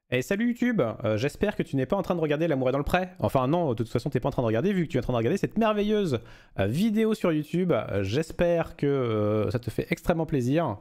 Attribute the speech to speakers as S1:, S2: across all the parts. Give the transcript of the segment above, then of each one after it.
S1: Et salut YouTube, j'espère que tu n'es pas en train de regarder L'amour est dans le pré. Enfin non, de toute façon t'es pas en train de regarder vu que tu es en train de regarder cette merveilleuse vidéo sur YouTube. J'espère que ça te fait extrêmement plaisir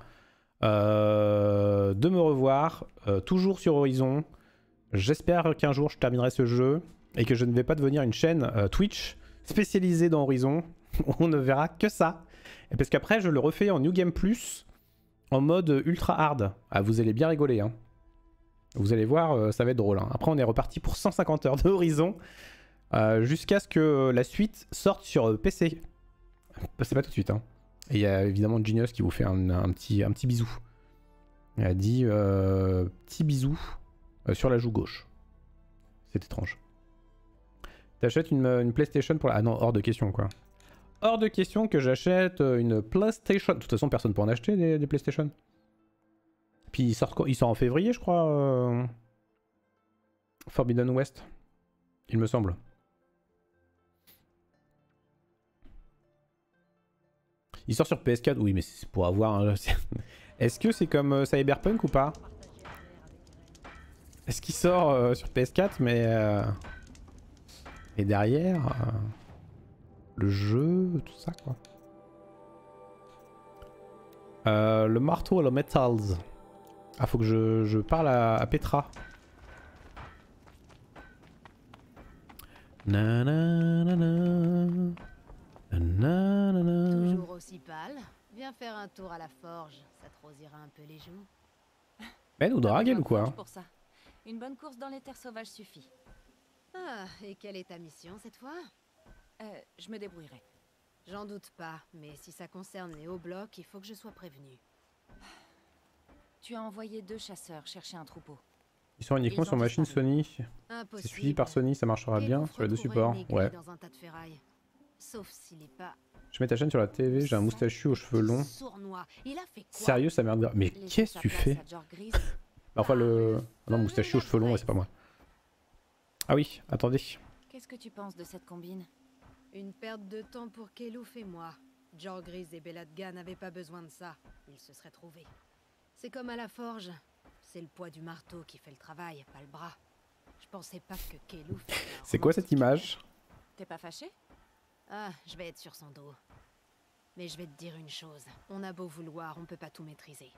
S1: de me revoir, toujours sur Horizon. J'espère qu'un jour je terminerai ce jeu et que je ne vais pas devenir une chaîne Twitch spécialisée dans Horizon. On ne verra que ça. Et parce qu'après je le refais en New Game Plus en mode ultra hard. Ah, vous allez bien rigoler hein. Vous allez voir, ça va être drôle. Hein. Après, on est reparti pour 150 heures de Horizon jusqu'à ce que la suite sorte sur PC. C'est pas tout de suite. Hein. Et il y a évidemment Genius qui vous fait un petit bisou. Il a dit petit bisou sur la joue gauche. C'est étrange. T'achètes une PlayStation pour la... Ah non, hors de question quoi. Hors de question que j'achète une PlayStation. De toute façon, personne ne peut en acheter des PlayStation. Puis il sort en février, je crois. Forbidden West, il me semble. Il sort sur PS4, oui, mais c'est pour avoir. Est-ce que c'est comme Cyberpunk ou pas? Est-ce qu'il sort sur PS4, mais. Et derrière. Le jeu, tout ça, quoi. Le marteau à la Metals. Ah, faut que je parle à Petra.
S2: Toujours aussi pâle. Viens faire un tour à la forge, ça te rosira un peu les joues.
S1: Elle nous drague elle ou quoi?
S3: Pour ça. Une bonne course dans les terres sauvages suffit.
S2: Ah, et quelle est ta mission cette fois?
S3: Je me débrouillerai.
S2: J'en doute pas, mais si ça concerne les hauts blocs, il faut que je sois prévenu.
S3: Tu as envoyé 2 chasseurs chercher un troupeau.
S1: Ils sont uniquement sur machine Sony. C'est suivi par Sony, ça marchera bien sur les deux supports. Ouais.
S2: Dans un tas de ferraille. Sauf s'il est pas...
S1: Je mets ta chaîne sur la TV, j'ai un moustachu aux cheveux longs.
S2: Sournois. Il a fait quoi?
S1: Sérieux, ça merde. Mais qu'est-ce que tu fais? Enfin le... Non, moustachu aux cheveux longs, ouais, c'est pas moi. Ah oui, attendez.
S3: Qu'est-ce que tu penses de cette combine?
S2: Une perte de temps pour Kelouf et moi. Jorgris et Beladga n'avaient pas besoin de ça. Ils se seraient trouvés. C'est comme à la forge. C'est le poids du marteau qui fait le travail, pas le bras. Je pensais pas que Kelouf...
S1: C'est quoi cette image?
S3: T'es pas fâché?
S2: Ah, je vais être sur son dos. Mais je vais te dire une chose. On a beau vouloir, on peut pas tout maîtriser.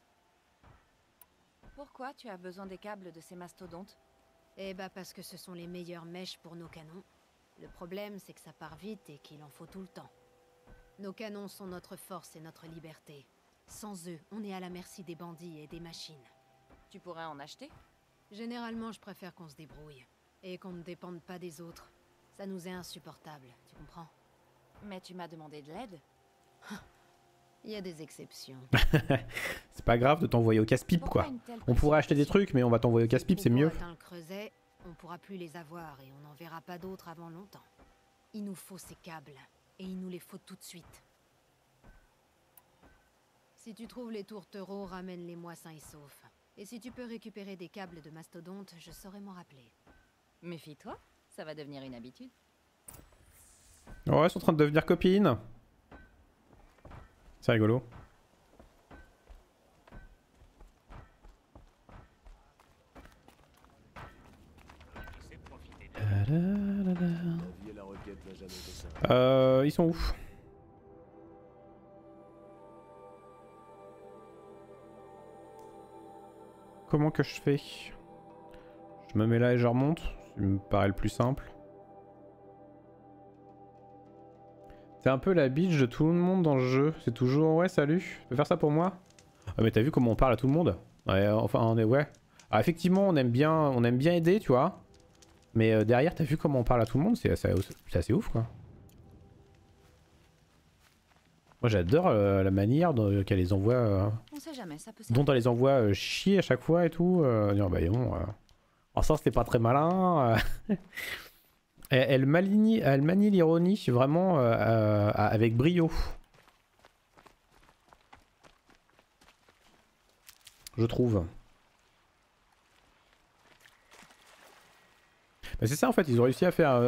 S3: Pourquoi tu as besoin des câbles de ces mastodontes?
S2: Eh bah parce que ce sont les meilleures mèches pour nos canons. Le problème, c'est que ça part vite et qu'il en faut tout le temps. Nos canons sont notre force et notre liberté. Sans eux, on est à la merci des bandits et des machines.
S3: Tu pourrais en acheter?
S2: Généralement, je préfère qu'on se débrouille. Et qu'on ne dépende pas des autres. Ça nous est insupportable, tu comprends?
S3: Mais tu m'as demandé de l'aide.
S2: Il y a des exceptions.
S1: C'est pas grave de t'envoyer au casse-pipe quoi. On pourrait acheter des trucs mais on va t'envoyer au casse-pipe, c'est mieux.
S2: Le creuset, on pourra plus les avoir et on n'en verra pas d'autres avant longtemps. Il nous faut ces câbles et il nous les faut tout de suite. Si tu trouves les tourtereaux, ramène-les-moi sains et saufs. Et si tu peux récupérer des câbles de mastodonte, je saurai m'en rappeler.
S3: Méfie-toi, ça va devenir une habitude.
S1: Ouais, ils sont en train de devenir copines. C'est rigolo. Ils sont où? Comment que je fais? Je me mets là et je remonte. Ça me paraît le plus simple. C'est un peu la bitch de tout le monde dans le jeu. C'est toujours ouais salut, tu peux faire ça pour moi? Ah mais t'as vu comment on parle à tout le monde? Ouais, enfin on est ouais. Ah, effectivement on aime bien aider tu vois. Mais derrière t'as vu comment on parle à tout le monde? C'est assez ouf quoi. Moi j'adore la manière qu'elle les envoie.
S3: On sait jamais, ça peut
S1: dont elle les envoie chier à chaque fois et tout. Dire bah bon. En ça c'était pas très malin. Elle manie l'ironie vraiment avec brio. Je trouve. Bah c'est ça en fait, ils ont réussi à faire...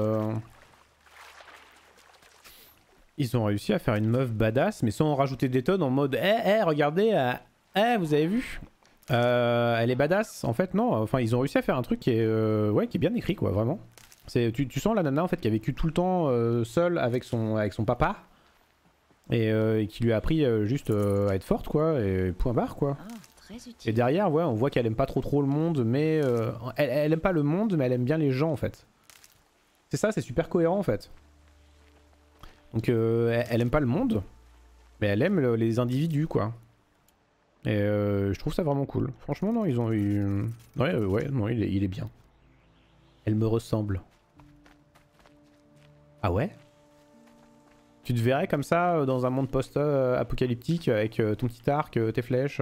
S1: Ils ont réussi à faire une meuf badass, mais sans rajouter des tonnes en mode regardez, vous avez vu? Elle est badass. En fait, non. Enfin, ils ont réussi à faire un truc qui est, ouais, qui est bien écrit, quoi, vraiment. Tu sens la nana, en fait, qui a vécu tout le temps seule avec son papa. Et qui lui a appris juste à être forte, quoi. Et point barre, quoi.
S3: Oh, très utile.
S1: Et derrière, ouais, on voit qu'elle aime pas trop le monde, mais... elle aime pas le monde, mais elle aime bien les gens, en fait. C'est ça, c'est super cohérent, en fait. Donc, elle aime pas le monde, mais elle aime les individus, quoi. Et je trouve ça vraiment cool. Franchement, non, ils ont eu... Ouais, non, il est bien. Elle me ressemble. Ah ouais? Tu te verrais comme ça dans un monde post-apocalyptique avec ton petit arc, tes flèches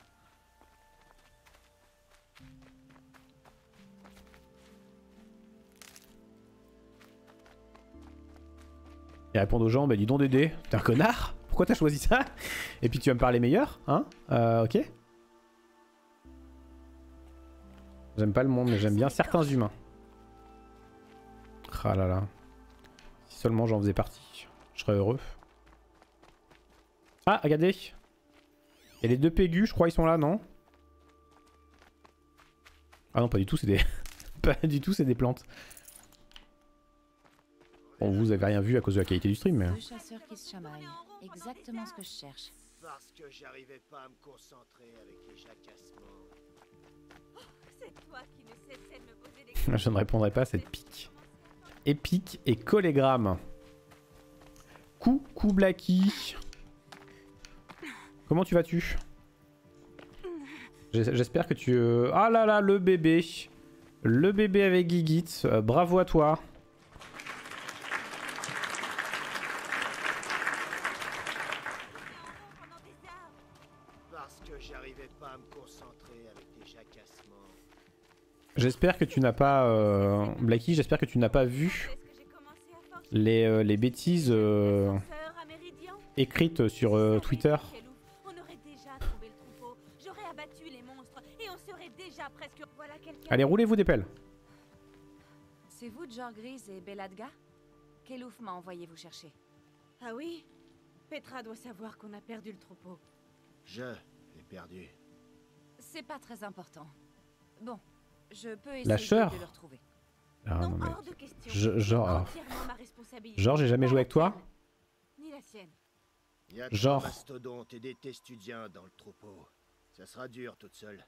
S1: Et répondre aux gens, bah dis donc Dédé, t'es un connard? Pourquoi t'as choisi ça? Et puis tu vas me parler meilleur, hein? Ok. J'aime pas le monde, mais j'aime bien certains humains. Ah là là. Si seulement j'en faisais partie, je serais heureux. Ah, regardez. Il y a les deux pégus, je crois, ils sont là, non? Ah non, pas du tout, c'est des... pas du tout, c'est des plantes. Bon, vous avez rien vu à cause de la qualité du stream, mais...
S3: Deux chasseurs qui se chamaillent. Exactement ce que je cherche.
S4: Parce que j'arrivais pas à me concentrer avec les jacassements.
S5: C'est toi qui ne cessais de me poser des questions.
S1: Je ne répondrai pas à cette pique. Épique et collégramme. Coucou Blacky. Comment tu vas-tu? J'espère que tu... Ah là là, le bébé. Le bébé avec Guigit. Bravo à toi.
S4: Parce que j'arrivais pas à me concentrer avec les jacassements.
S1: J'espère que tu n'as pas... Blacky, j'espère que tu n'as pas vu les bêtises écrites sur Twitter.
S5: On aurait déjà trouvé le troupeau. J'aurais abattu les monstres et on serait déjà presque... Voilà quelqu'un.
S1: Allez, roulez-vous des pelles.
S3: C'est vous, Jorgriz et Beladga? Kelouf m'a envoyé vous chercher.
S5: Ah oui? Petra doit savoir qu'on a perdu le troupeau.
S4: Je l'ai perdu.
S3: C'est pas très important. Bon, je peux essayer
S1: Lâcheur.
S3: de le retrouver.
S1: Ah,
S5: non,
S1: non, mais...
S5: hors de question.
S1: Genre...
S5: Entièrement ma responsabilité.
S1: Genre, j'ai jamais joué avec toi?
S5: Ni la sienne.
S4: Il y a
S1: Genre.
S4: 3 mastodontes et des testudiens dans le troupeau. Ça sera dur toute seule.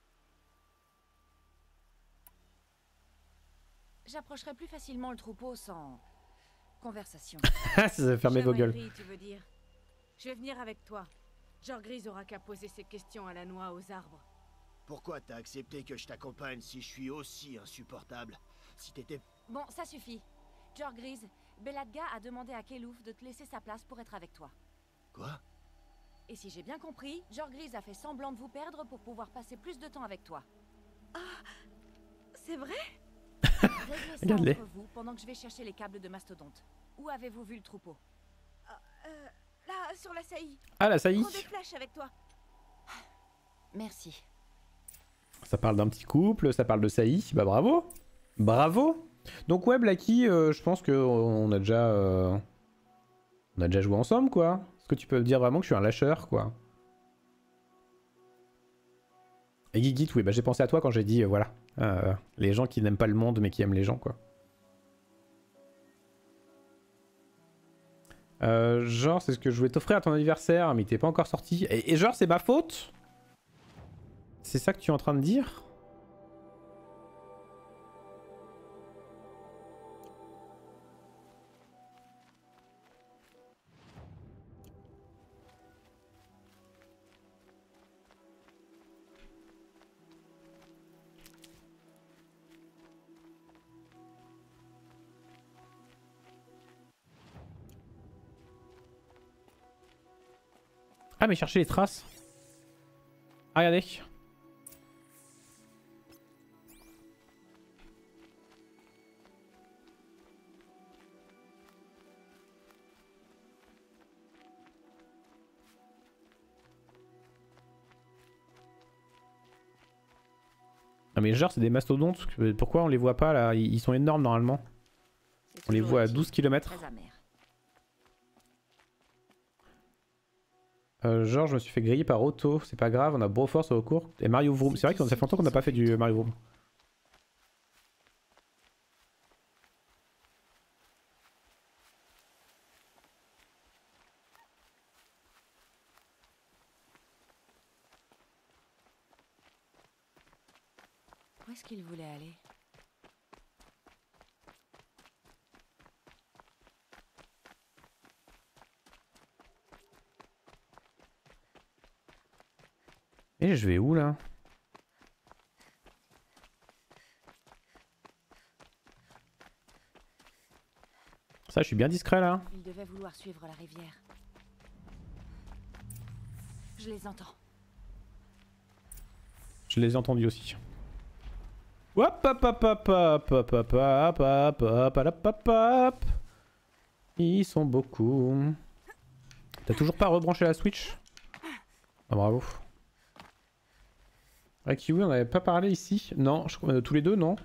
S3: J'approcherai plus facilement le troupeau sans... conversation.
S1: Ah, ça fermez vos gueules.
S5: Chamaillerie, tu veux dire? Je vais venir avec toi. Jorgriz aura qu'à poser ses questions à la noix aux arbres.
S4: Pourquoi t'as accepté que je t'accompagne si je suis aussi insupportable? Si t'étais...
S3: Bon, ça suffit. Jorgriz, Beladga a demandé à Kelouf de te laisser sa place pour être avec toi.
S4: Quoi?
S3: Et si j'ai bien compris, Jorgriz a fait semblant de vous perdre pour pouvoir passer plus de temps avec toi.
S5: C'est vrai?
S3: Réglez ça
S1: Regarde-les.
S3: entre vous pendant que je vais chercher les câbles de mastodonte. Où avez-vous vu le troupeau?
S5: Là, sur la saillie.
S1: Ah, là, ça y
S5: Prends des
S1: est.
S5: flèches avec toi.
S3: Merci.
S1: Ça parle d'un petit couple, ça parle de Saï. Bah bravo. Bravo. Donc ouais, Blacky, je pense que on a déjà joué ensemble, quoi. Est-ce que tu peux dire vraiment que je suis un lâcheur, quoi? Et Guigit, oui, bah j'ai pensé à toi quand j'ai dit, voilà. Les gens qui n'aiment pas le monde, mais qui aiment les gens, quoi. Genre, c'est ce que je voulais t'offrir à ton anniversaire, mais il t'est pas encore sorti. Et genre, c'est ma faute? C'est ça que tu es en train de dire? Ah, mais chercher les traces. Ah, regardez. Ah, mais genre, c'est des mastodontes. Pourquoi on les voit pas là? Ils sont énormes normalement. On les voit à 12 km.
S3: Très amer.
S1: Genre, je me suis fait griller par Otto. C'est pas grave, on a Broforce au cours. Et Mario Vroom. C'est vrai que ça fait longtemps qu'on n'a pas fait du Mario Vroom.
S3: Où est-ce qu'il voulait aller?
S1: Et je vais où là? Ça, je suis bien discret là.
S3: Il devait vouloir suivre la rivière. Je les entends.
S1: Je les ai entendus aussi. Hop hop hop hop hop hop hop hop hop hop hop hop hop. Ils sont beaucoup. T'as toujours pas rebranché la Switch? Ah bravo. Avec Kiwi on avait pas parlé ici? Non, je crois tous les deux non?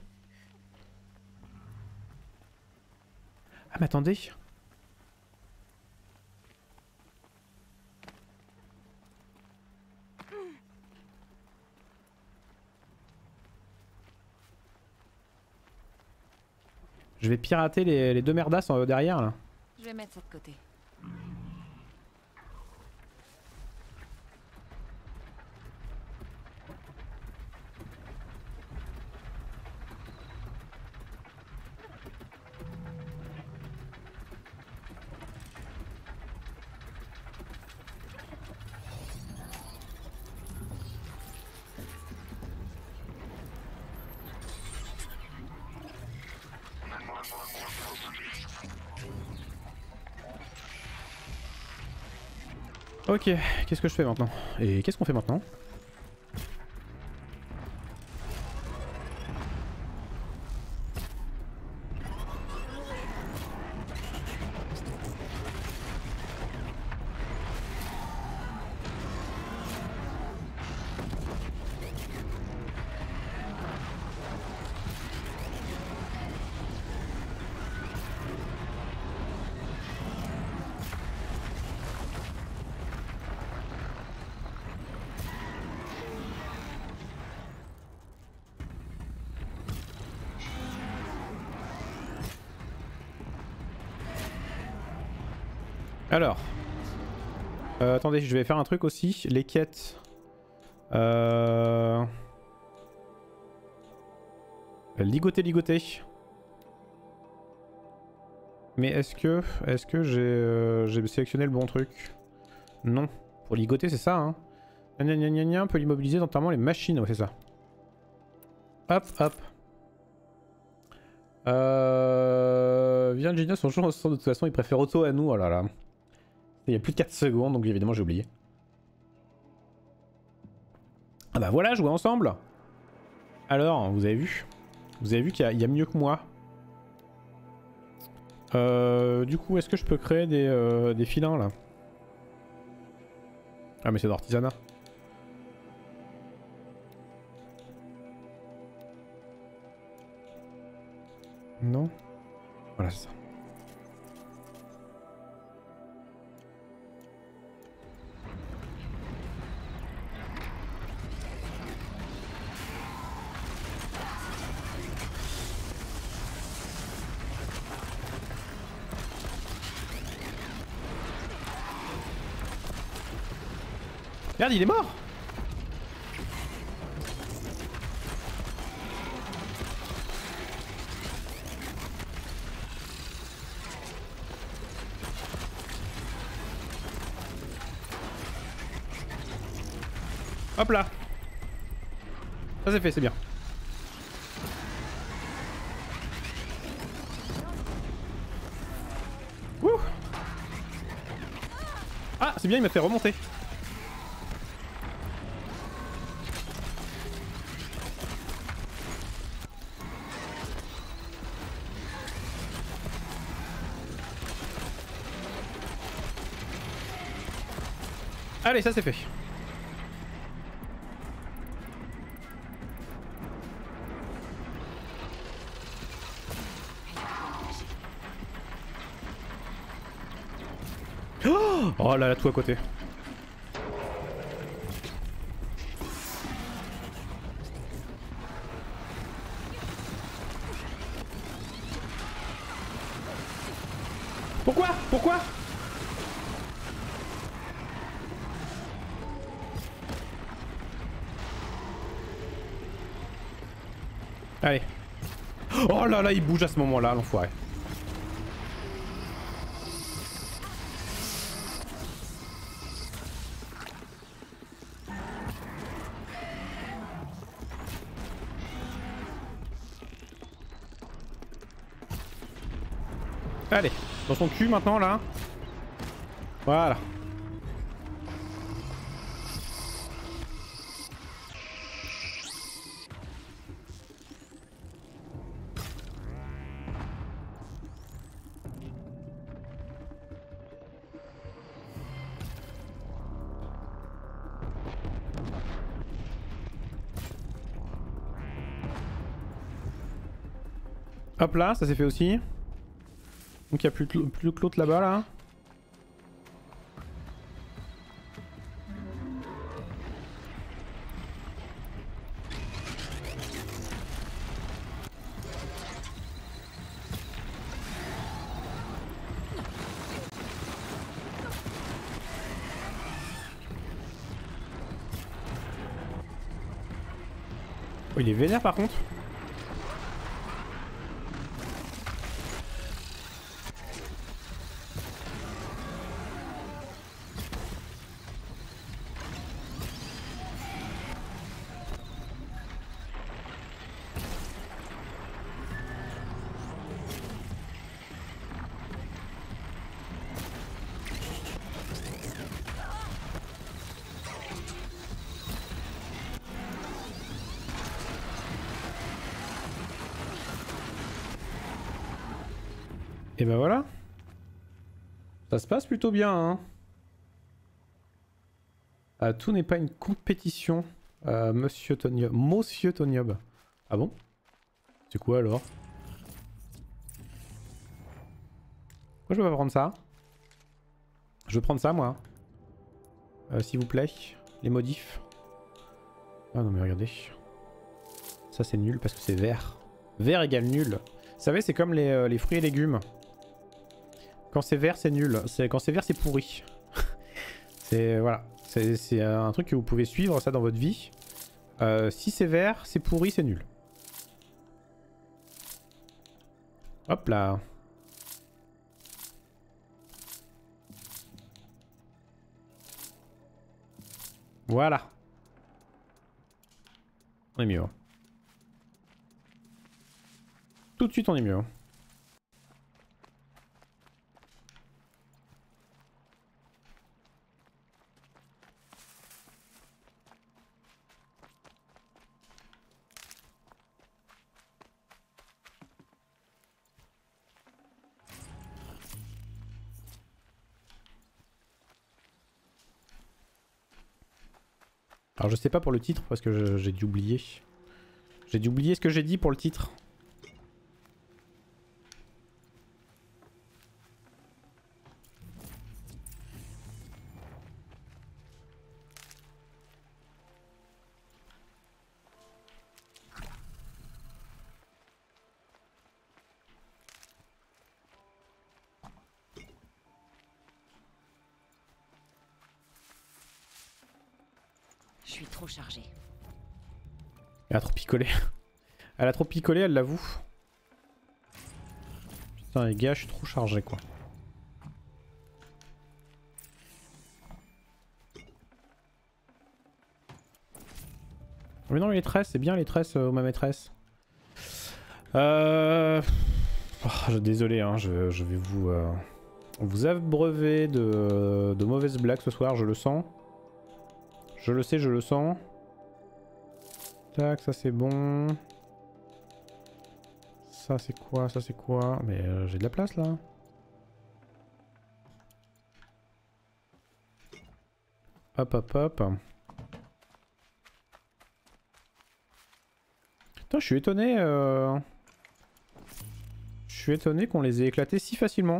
S1: Ah mais attendez. Je vais pirater les deux merdasses derrière là.
S3: Je vais mettre ça de côté.
S1: Ok, qu'est-ce que je fais maintenant? Et qu'est-ce qu'on fait maintenant? Alors, attendez, je vais faire un truc aussi. Les quêtes. Ligoter, ligoter. Mais est-ce que j'ai sélectionné le bon truc? Non. Pour ligoter, c'est ça, hein. Gna gna gna gna, peut l'immobiliser notamment les machines, ouais, c'est ça. Hop, hop. Viens, Genius, son jour, de toute façon, il préfère Otto à nous, oh là là. Il y a plus de 4 secondes, donc évidemment j'ai oublié. Ah bah voilà, jouer ensemble. Alors, vous avez vu? Vous avez vu qu'il y a mieux que moi. Du coup, est-ce que je peux créer des filins là? Ah mais c'est d'artisanat. Non? Voilà, c'est ça. Merde, il est mort! Hop là! Ça c'est fait, c'est bien. Wouh! Ah, c'est bien, il m'a fait remonter. Allez, ça c'est fait. Oh là là, tout à côté. Pourquoi? Pourquoi? Allez. Oh là là, il bouge à ce moment-là, l'enfoiré. Allez, dans son cul maintenant là. Voilà. Hop là, ça s'est fait aussi. Donc il n'y a plus que l'autre là-bas là. Oh, il est vénère par contre. Et ben voilà. Ça se passe plutôt bien, hein. Tout n'est pas une compétition, Monsieur Toniob. Monsieur Toniob. Ah bon? C'est quoi alors? Pourquoi je peux pas prendre ça? Je veux prendre ça moi. S'il vous plaît. Les modifs. Ah non mais regardez. Ça c'est nul parce que c'est vert. Vert égale nul. Vous savez c'est comme les fruits et légumes. Quand c'est vert c'est nul. Quand c'est vert c'est pourri. C'est voilà. C'est un truc que vous pouvez suivre ça dans votre vie. Si c'est vert c'est pourri c'est nul. Hop là. Voilà. On est mieux. Hein. Tout de suite on est mieux. Hein. Alors je sais pas pour le titre parce que j'ai dû oublier. J'ai dû oublier ce que j'ai dit pour le titre.
S3: Je suis trop chargée.
S1: Elle a trop picolé. Elle a trop picolé, elle l'avoue. Putain les gars, je suis trop chargé quoi. Mais non les tresses, c'est bien les tresses ma maîtresse. Oh, désolé hein, je vais vous abreuver de mauvaises blagues ce soir, je le sens. Je le sais, je le sens. Tac, ça c'est bon. Ça c'est quoi? Ça c'est quoi? Mais j'ai de la place là. Hop hop hop. Putain, je suis étonné. Je suis étonné qu'on les ait éclatés si facilement.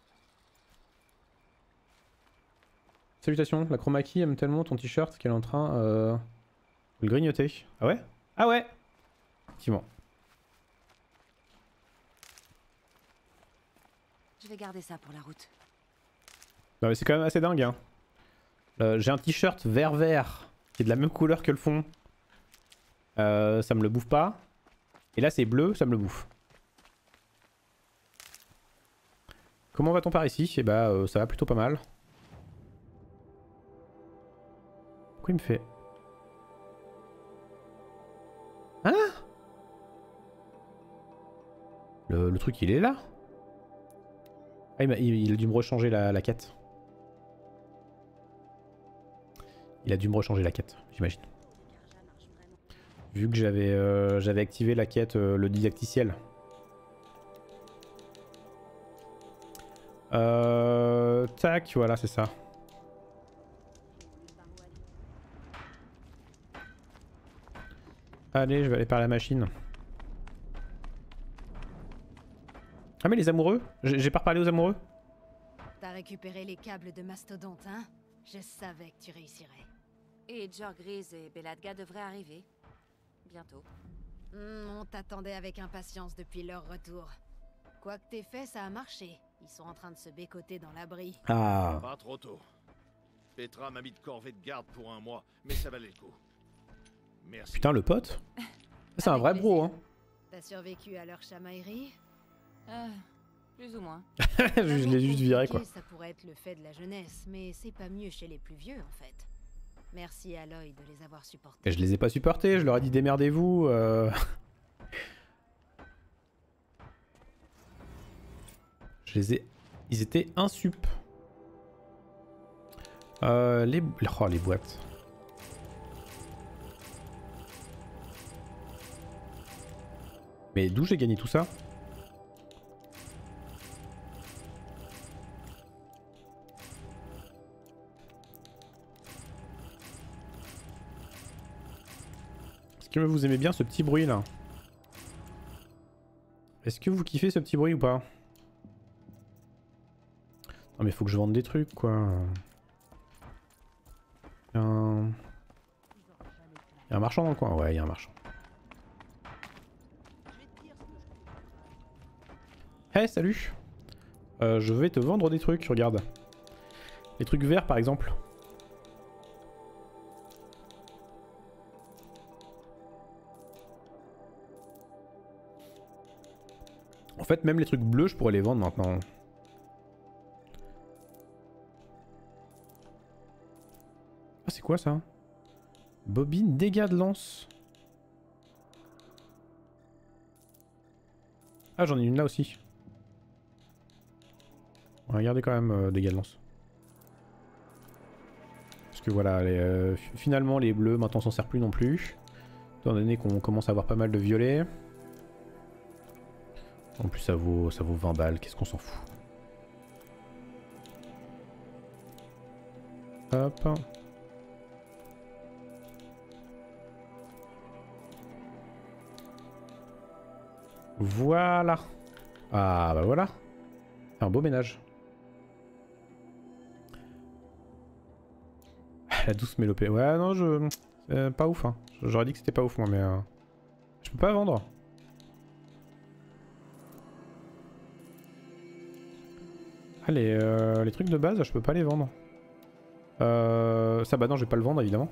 S1: Salutations, la chroma key aime tellement ton t-shirt qu'elle est en train de le grignoter. Ah ouais? Ah ouais! Effectivement.
S3: Je vais garder ça pour la route.
S1: Non mais c'est quand même assez dingue hein. J'ai un t-shirt vert qui est de la même couleur que le fond. Ça me le bouffe pas. Et là c'est bleu, ça me le bouffe. Comment va-t-on par ici? Eh bah ça va plutôt pas mal. Pourquoi il me fait... Hein? Le truc il est là? Ah, il a dû me rechanger la quête. Il a dû me rechanger la quête, j'imagine. Vu que j'avais activé la quête, le didacticiel. Tac, voilà, c'est ça. Allez, je vais aller par la machine. Ah mais les amoureux? J'ai pas reparlé aux amoureux?
S2: T'as récupéré les câbles de Mastodonte, hein? Je savais que tu réussirais.
S3: Et Jorgriz et Beladga devraient arriver. Bientôt.
S2: On t'attendait avec impatience depuis leur retour. Quoi que t'aies fait, ça a marché. Ils sont en train de se bécoter dans l'abri.
S1: Ah.
S6: Pas trop tôt. Petra m'a mis de corvée de garde pour 1 mois, mais ça valait le coup. Merci.
S1: Putain, le pote. C'est un
S2: Avec
S1: vrai
S2: plaisir.
S1: bro hein.
S2: T'as survécu à leur chamaillerie?
S3: Plus ou moins.
S1: Je l'ai juste viré quoi.
S2: Ça pourrait être le fait de la jeunesse, mais c'est pas mieux chez les plus vieux en fait. Merci à Aloy de les avoir supportés.
S1: Et je les ai pas supportés, je leur ai dit démerdez-vous. Je les ai... Ils étaient insup. Les... Oh, les boîtes. Mais d'où j'ai gagné tout ça? Est-ce que vous aimez bien ce petit bruit là? Est-ce que vous kiffez ce petit bruit ou pas? Non mais faut que je vende des trucs quoi. Il y a un marchand dans le coin? Ouais, il y a un marchand. Hey, salut! Je vais te vendre des trucs, regarde. Les trucs verts par exemple. En fait, même les trucs bleus, je pourrais les vendre maintenant. Ah, c'est quoi ça? Bobine, dégâts de lance. Ah, j'en ai une là aussi. On va regarder quand même dégâts de lance. Parce que voilà, finalement les bleus, maintenant on s'en sert plus non plus. Étant donné qu'on commence à avoir pas mal de violets. En plus ça vaut 20 balles, qu'est-ce qu'on s'en fout. Hop. Voilà. Ah bah voilà. Un beau ménage. La douce mélopée. Ouais non pas ouf hein. J'aurais dit que c'était pas ouf moi mais je peux pas vendre. Ah les trucs de base je peux pas les vendre. Ça bah non je vais pas le vendre évidemment.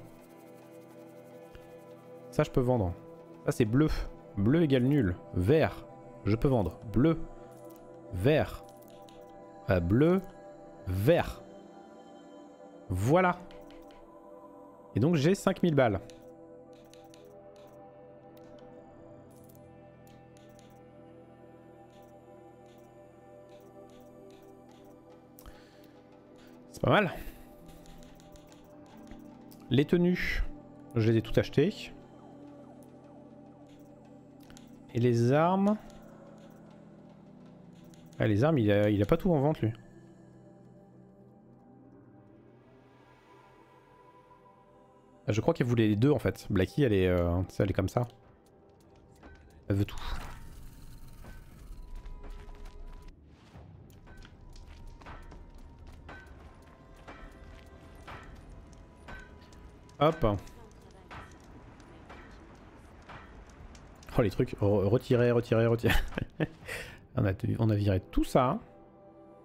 S1: Ça je peux vendre. Ça c'est bleu. Bleu égale nul. Vert. Je peux vendre. Bleu. Vert. Bleu. Vert. Voilà. Et donc j'ai 5000 balles. C'est pas mal. Les tenues, je les ai toutes achetées. Et les armes... Ah, les armes, il a pas tout en vente lui. Je crois qu'elle voulait les deux en fait. Blackie elle est comme ça. Elle veut tout. Hop. Oh les trucs. Retirer. On a viré tout ça.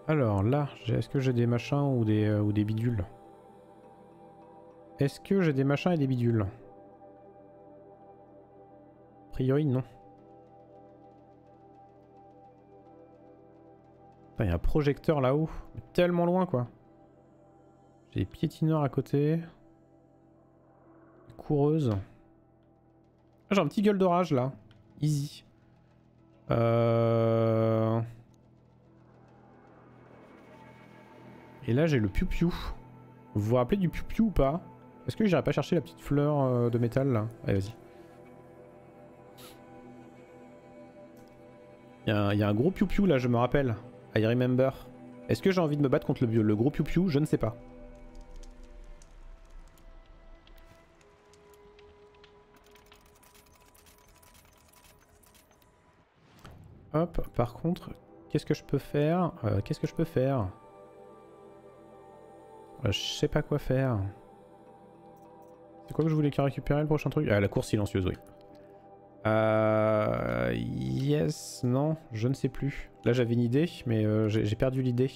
S1: Alors là, est-ce que j'ai des machins ou des bidules? Est-ce que j'ai des machins et des bidules? A priori, non. Il y a un projecteur là-haut. Tellement loin, quoi. J'ai des piétineurs à côté. Coureuse. Ah, j'ai un petit gueule d'orage, là. Easy. Et là, j'ai le piou-piou. Vous vous rappelez du piou-piou ou pas? Est-ce que j'irai pas chercher la petite fleur de métal, là? Allez, vas-y. Il y a un gros piou-piou, là, je me rappelle. I remember. Est-ce que j'ai envie de me battre contre le gros piou-piou? Je ne sais pas. Hop, par contre, qu'est-ce que je peux faire? Je sais pas quoi faire. C'est quoi que je voulais récupérer le prochain truc? Ah, la course silencieuse, oui. Yes, non, je ne sais plus. Là j'avais une idée, mais j'ai perdu l'idée.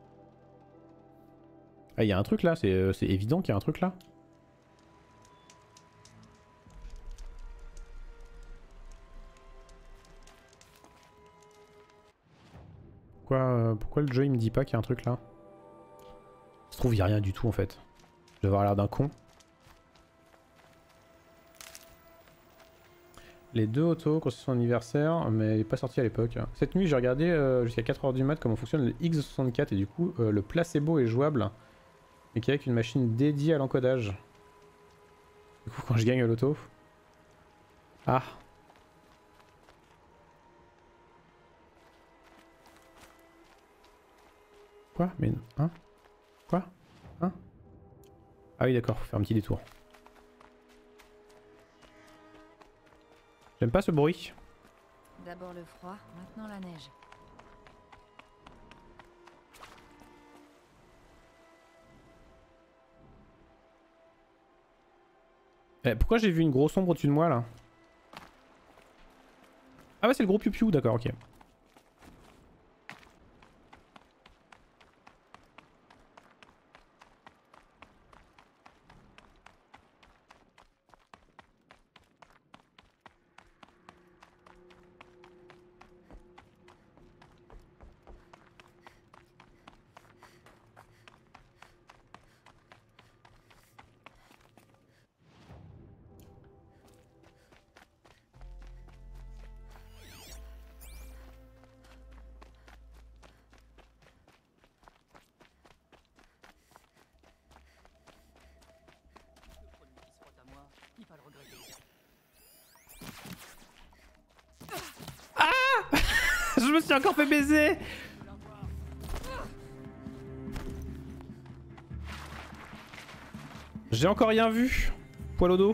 S1: Ah, il y a un truc là, c'est évident qu'il y a un truc là. Pourquoi le jeu il me dit pas qu'il y a un truc là? Ça se trouve, il y a rien du tout en fait. Je vais avoir l'air d'un con. Les deux autos, quand c'est son anniversaire, mais il n'est pas sorti à l'époque. Cette nuit, j'ai regardé jusqu'à 4h du mat comment fonctionne le X64 et du coup, le placebo est jouable, mais qu'avec une machine dédiée à l'encodage. Du coup, quand je gagne l'auto... Ah. Quoi? Mais... Hein? Quoi? Hein? Ah oui, d'accord, faut faire un petit détour. J'aime pas ce bruit.
S3: D'abord le froid, maintenant la neige.
S1: Eh, pourquoi j'ai vu une grosse ombre au-dessus de moi là? Ah ouais, c'est le gros piou-piou, d'accord, ok. Je me suis encore fait baiser. J'ai encore rien vu. Poil au dos.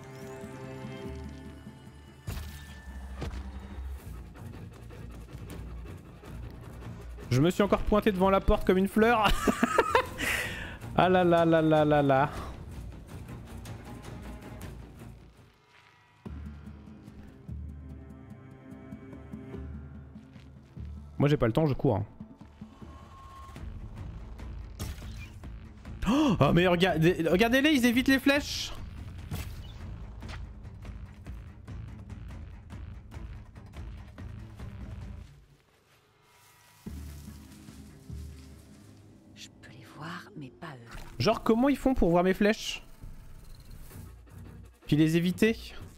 S1: Je me suis encore pointé devant la porte comme une fleur. Ah là là là là là là. Moi j'ai pas le temps, je cours. Hein. Oh mais regardez-les, ils évitent les flèches.
S3: Je peux les voir, mais pas eux.
S1: Genre comment ils font pour voir mes flèches? Puis les éviter?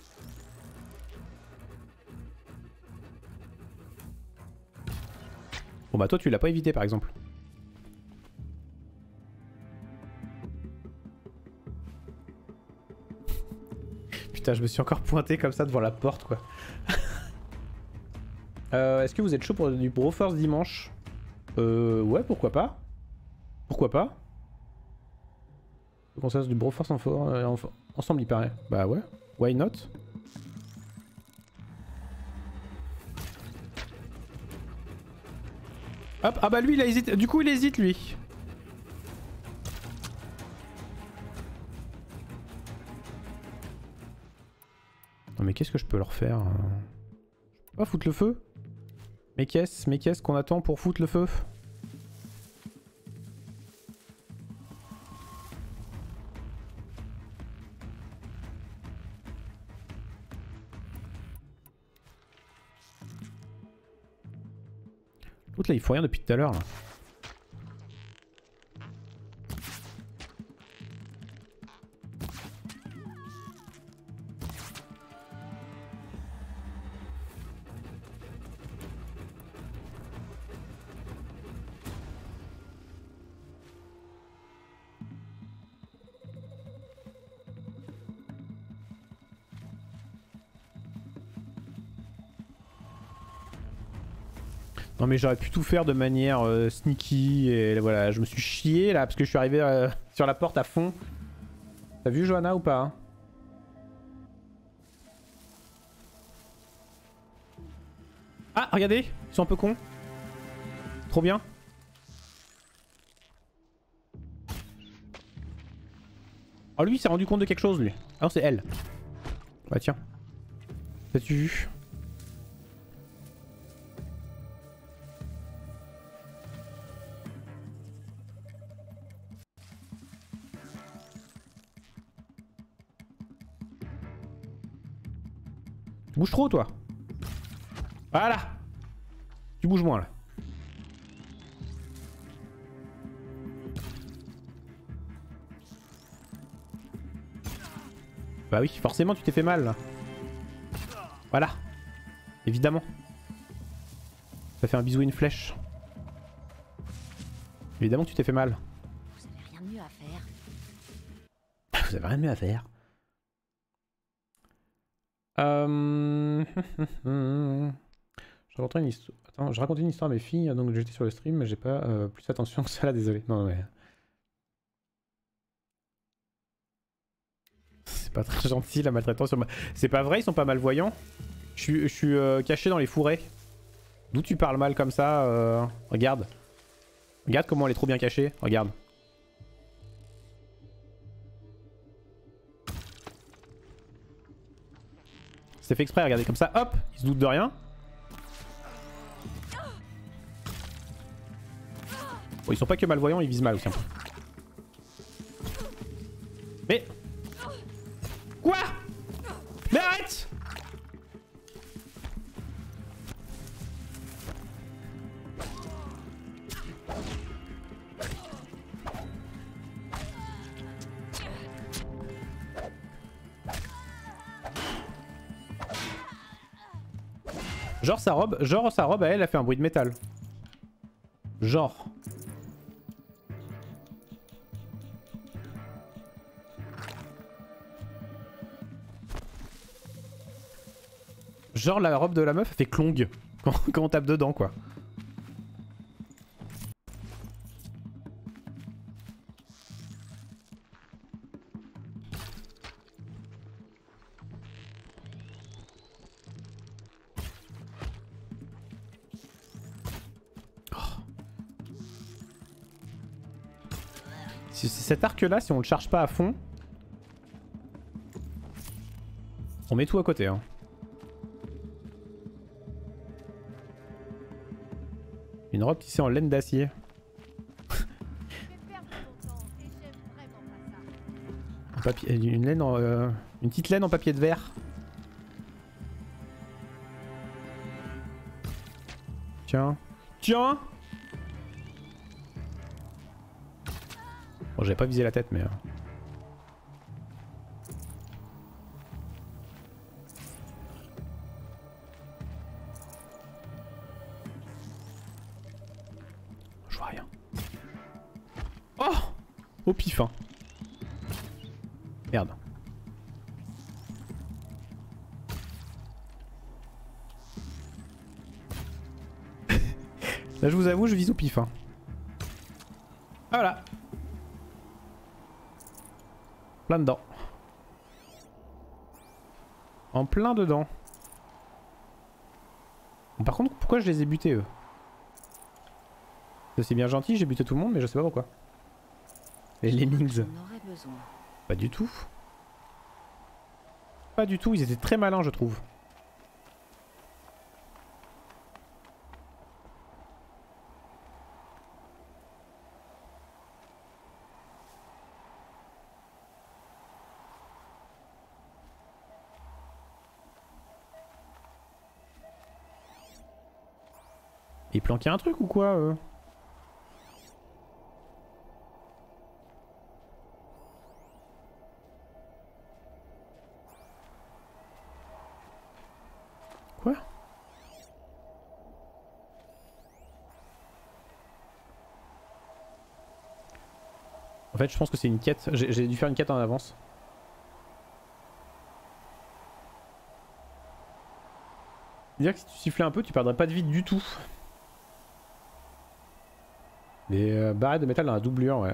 S1: Bon bah toi tu l'as pas évité par exemple. Putain je me suis encore pointé comme ça devant la porte quoi. Est-ce que vous êtes chaud pour du Broforce dimanche? Ouais pourquoi pas. Pourquoi pas. Qu'on fasse du Broforce ensemble il paraît. Bah ouais, why not. Hop, ah bah lui il a hésité, du coup il hésite lui. Non mais qu'est-ce que je peux leur faire? Je peux pas foutre le feu? Mais qu'est-ce qu'on attend pour foutre le feu? L'autre là, il faut rien depuis tout à l'heure là. Non mais j'aurais pu tout faire de manière sneaky et voilà, je me suis chié là parce que je suis arrivé sur la porte à fond. T'as vu Johanna ou pas? Ah regardez, ils sont un peu cons. Trop bien. Oh lui il s'est rendu compte de quelque chose lui. Ah non c'est elle. Bah tiens. T'as-tu vu? Tu bouges trop toi. Voilà. Tu bouges moins là. Bah oui, forcément tu t'es fait mal là. Voilà. Évidemment. Ça fait un bisou et une flèche. Évidemment que tu t'es fait mal.
S3: Vous avez rien de mieux à faire.
S1: Vous avez rien de mieux à faire. Je racontais une histoire. Attends, je racontais une histoire à mes filles, donc j'étais sur le stream, mais j'ai pas plus attention que ça là, désolé. Non mais. C'est pas très gentil la maltraitance sur ma. C'est pas vrai, ils sont pas malvoyants. Je suis caché dans les fourrés. D'où tu parles mal comme ça regarde. Regarde comment elle est trop bien cachée. Regarde. C'est fait exprès, regardez comme ça, hop, ils se doutent de rien. Bon, ils sont pas que malvoyants, ils visent mal aussi un peu. Mais... Quoi? Mais arrête! Genre sa robe à elle a fait un bruit de métal. Genre. Genre la robe de la meuf a fait clong quand on tape dedans quoi. Cet arc là, si on le charge pas à fond, on met tout à côté hein. Une robe tissée en laine d'acier. Une laine en, une petite laine en papier de verre. Tiens. Tiens. Bon, j'avais pas visé la tête, mais... Je vois rien. Oh! Au pif, hein. Merde. Là, je vous avoue, je vise au pif, hein. Voilà. Plein dedans. En plein dedans. Par contre, pourquoi je les ai butés eux? C'est bien gentil, j'ai buté tout le monde, mais je sais pas pourquoi. Les lemmings. Pas du tout. Pas du tout, ils étaient très malins je trouve. Il planquait un truc ou quoi Quoi? En fait, je pense que c'est une quête. J'ai dû faire une quête en avance. Dire que si tu sifflais un peu, tu perdrais pas de vie du tout. Des barrettes de métal dans la doublure, ouais.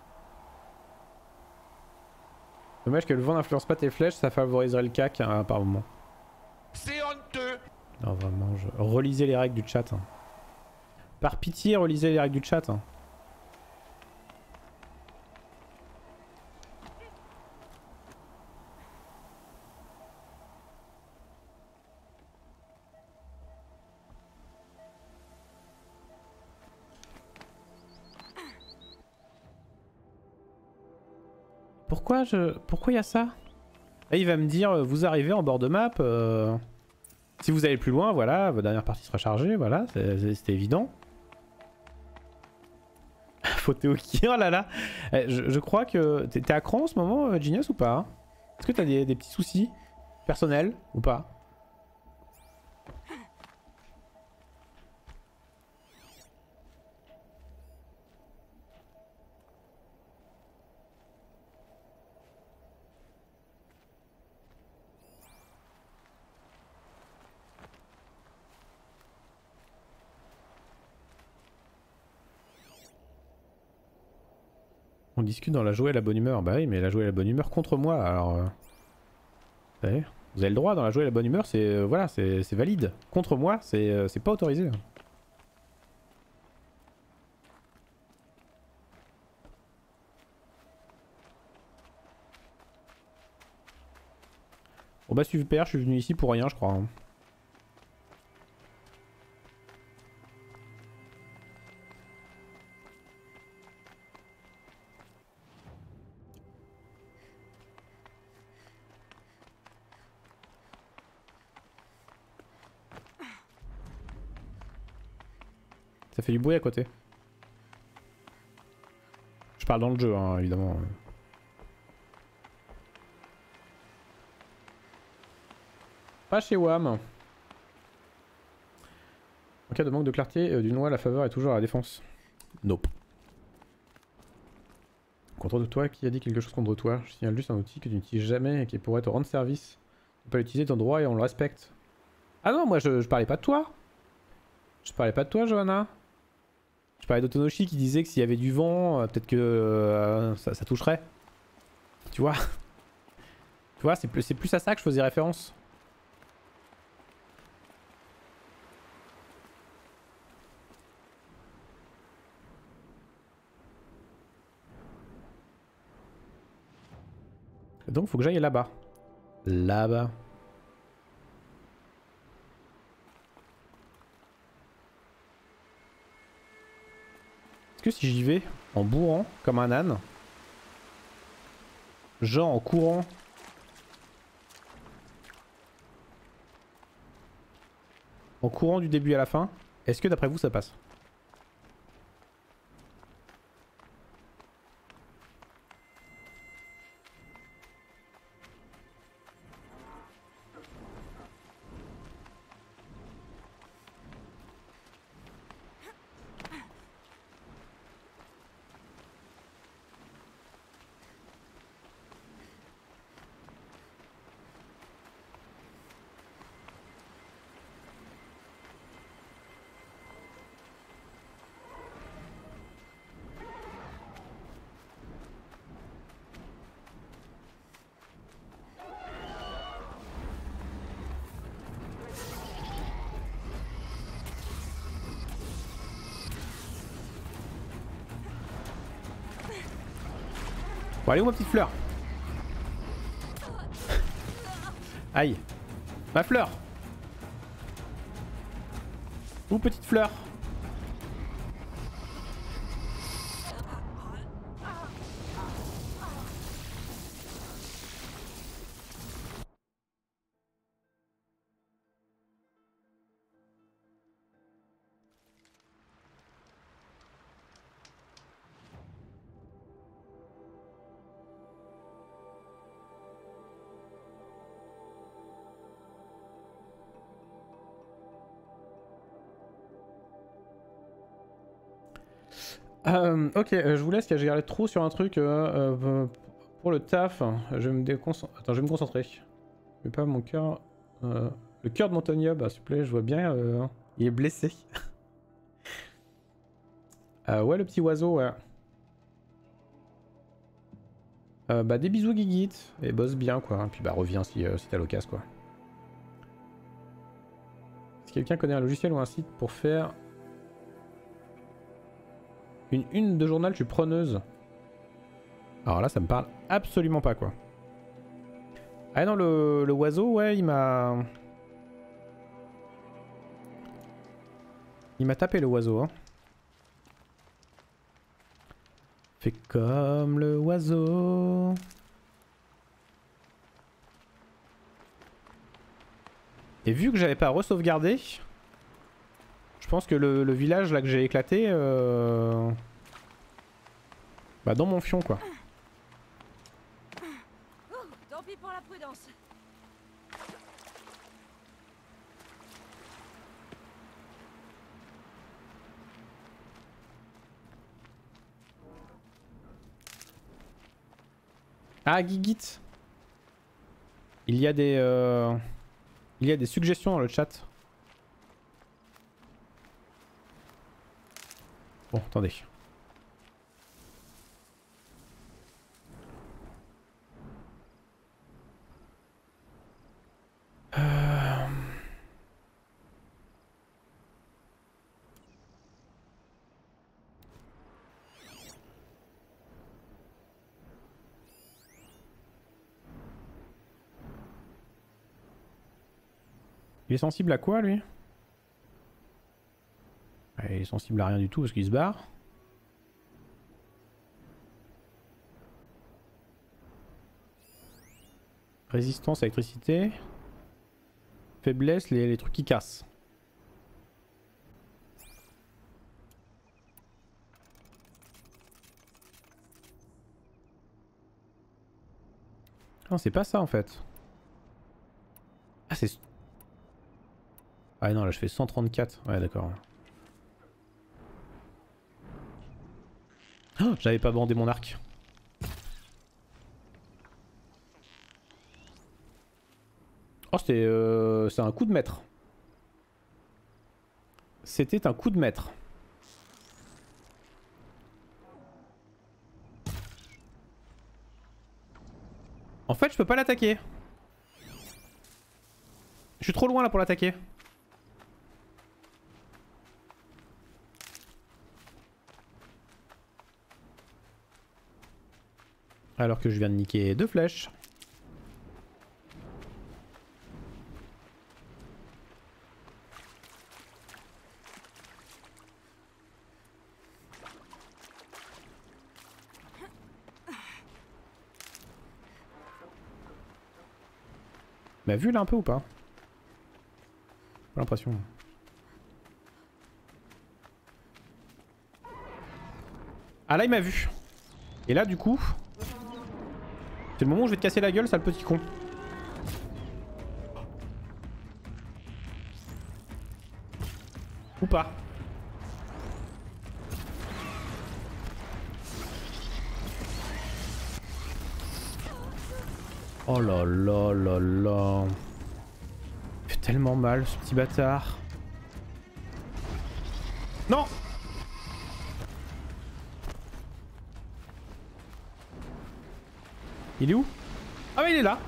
S1: Dommage que le vent n'influence pas tes flèches, ça favoriserait le cac hein, par moment.
S6: C'est honteux.
S1: Non, vraiment, relisez les règles du chat. Hein. Par pitié, relisez les règles du chat. Hein. Pourquoi il y a ça? Là, il va me dire, vous arrivez en bord de map. Si vous allez plus loin, voilà, votre dernière partie sera chargée, voilà, c'était évident. Photo qui, oh là là. Je crois que t'es à cran en ce moment, Genius, ou pas? Est-ce que t'as des petits soucis personnels ou pas? On discute dans la joie et la bonne humeur. Bah oui, mais la joie et la bonne humeur contre moi, alors... Vous savez, vous avez le droit dans la joie et la bonne humeur, c'est... voilà, c'est valide. Contre moi, c'est pas autorisé. Bon bah super, je suis venu ici pour rien, je crois. Hein. Ça fait du bruit à côté. Je parle dans le jeu, hein, évidemment. Pas chez WAM. En cas de manque de clarté du noix, la faveur est toujours à la défense. Nope. Contre toi, qui a dit quelque chose contre toi? Je signale juste un outil que tu n'utilises jamais et qui pourrait te rendre service. Tu peux pas l'utiliser ton droit et on le respecte. Ah non, moi je parlais pas de toi. Je parlais pas de toi, Johanna. Je parlais d'Otonoshi qui disait que s'il y avait du vent, peut-être que ça toucherait. Tu vois? Tu vois, c'est plus à ça que je faisais référence. Et donc faut que j'aille là-bas. Là-bas. Est-ce que si j'y vais en bourrant comme un âne, genre en courant, du début à la fin, est-ce que d'après vous ça passe? Bon allez où ma petite fleur? Aïe. Ma fleur. Où petite fleur? Ok, je vous laisse car j'ai regardé trop sur un truc pour le taf. Je vais me déconcentrer. Attends, je vais me concentrer. Mais pas mon cœur. Le cœur de mon Tonya, bah s'il te plaît, je vois bien. Il est blessé. Ouais, le petit oiseau, ouais. Bah des bisous Guiguit. Et bosse bien quoi. Et puis bah reviens si t'as l'occasion quoi. Si quelqu'un connaît un logiciel ou un site pour faire une une de journal, je suis preneuse. Alors là, ça me parle absolument pas, quoi. Ah non, le oiseau, ouais, il m'a... Il m'a tapé, le oiseau, hein. Fais comme le oiseau. Et vu que j'avais pas re-sauvegardé... Je pense que le village là que j'ai éclaté, bah dans mon fion quoi.
S3: Tant pis pour la prudence.
S1: Ah Guiguit, il y a des suggestions dans le chat. Bon, attendez. Il est sensible à quoi lui? Il est sensible à rien du tout parce qu'il se barre. Résistance à l'électricité. Faiblesse, les trucs qui cassent. Non, c'est pas ça en fait. Ah, c'est... Ah non, là je fais 134. Ouais, d'accord. Oh, j'avais pas bandé mon arc. Oh, c'est un coup de maître. C'était un coup de maître. En fait, je peux pas l'attaquer. Je suis trop loin là pour l'attaquer. Alors que je viens de niquer 2 flèches. M'a vu là un peu ou pas? Pas l'impression. Ah là il m'a vu. Et là du coup... C'est le moment où je vais te casser la gueule, sale petit con. Ou pas. Oh là là là là. Il fait tellement mal ce petit bâtard. Non! Il est où? Ah bah il est là.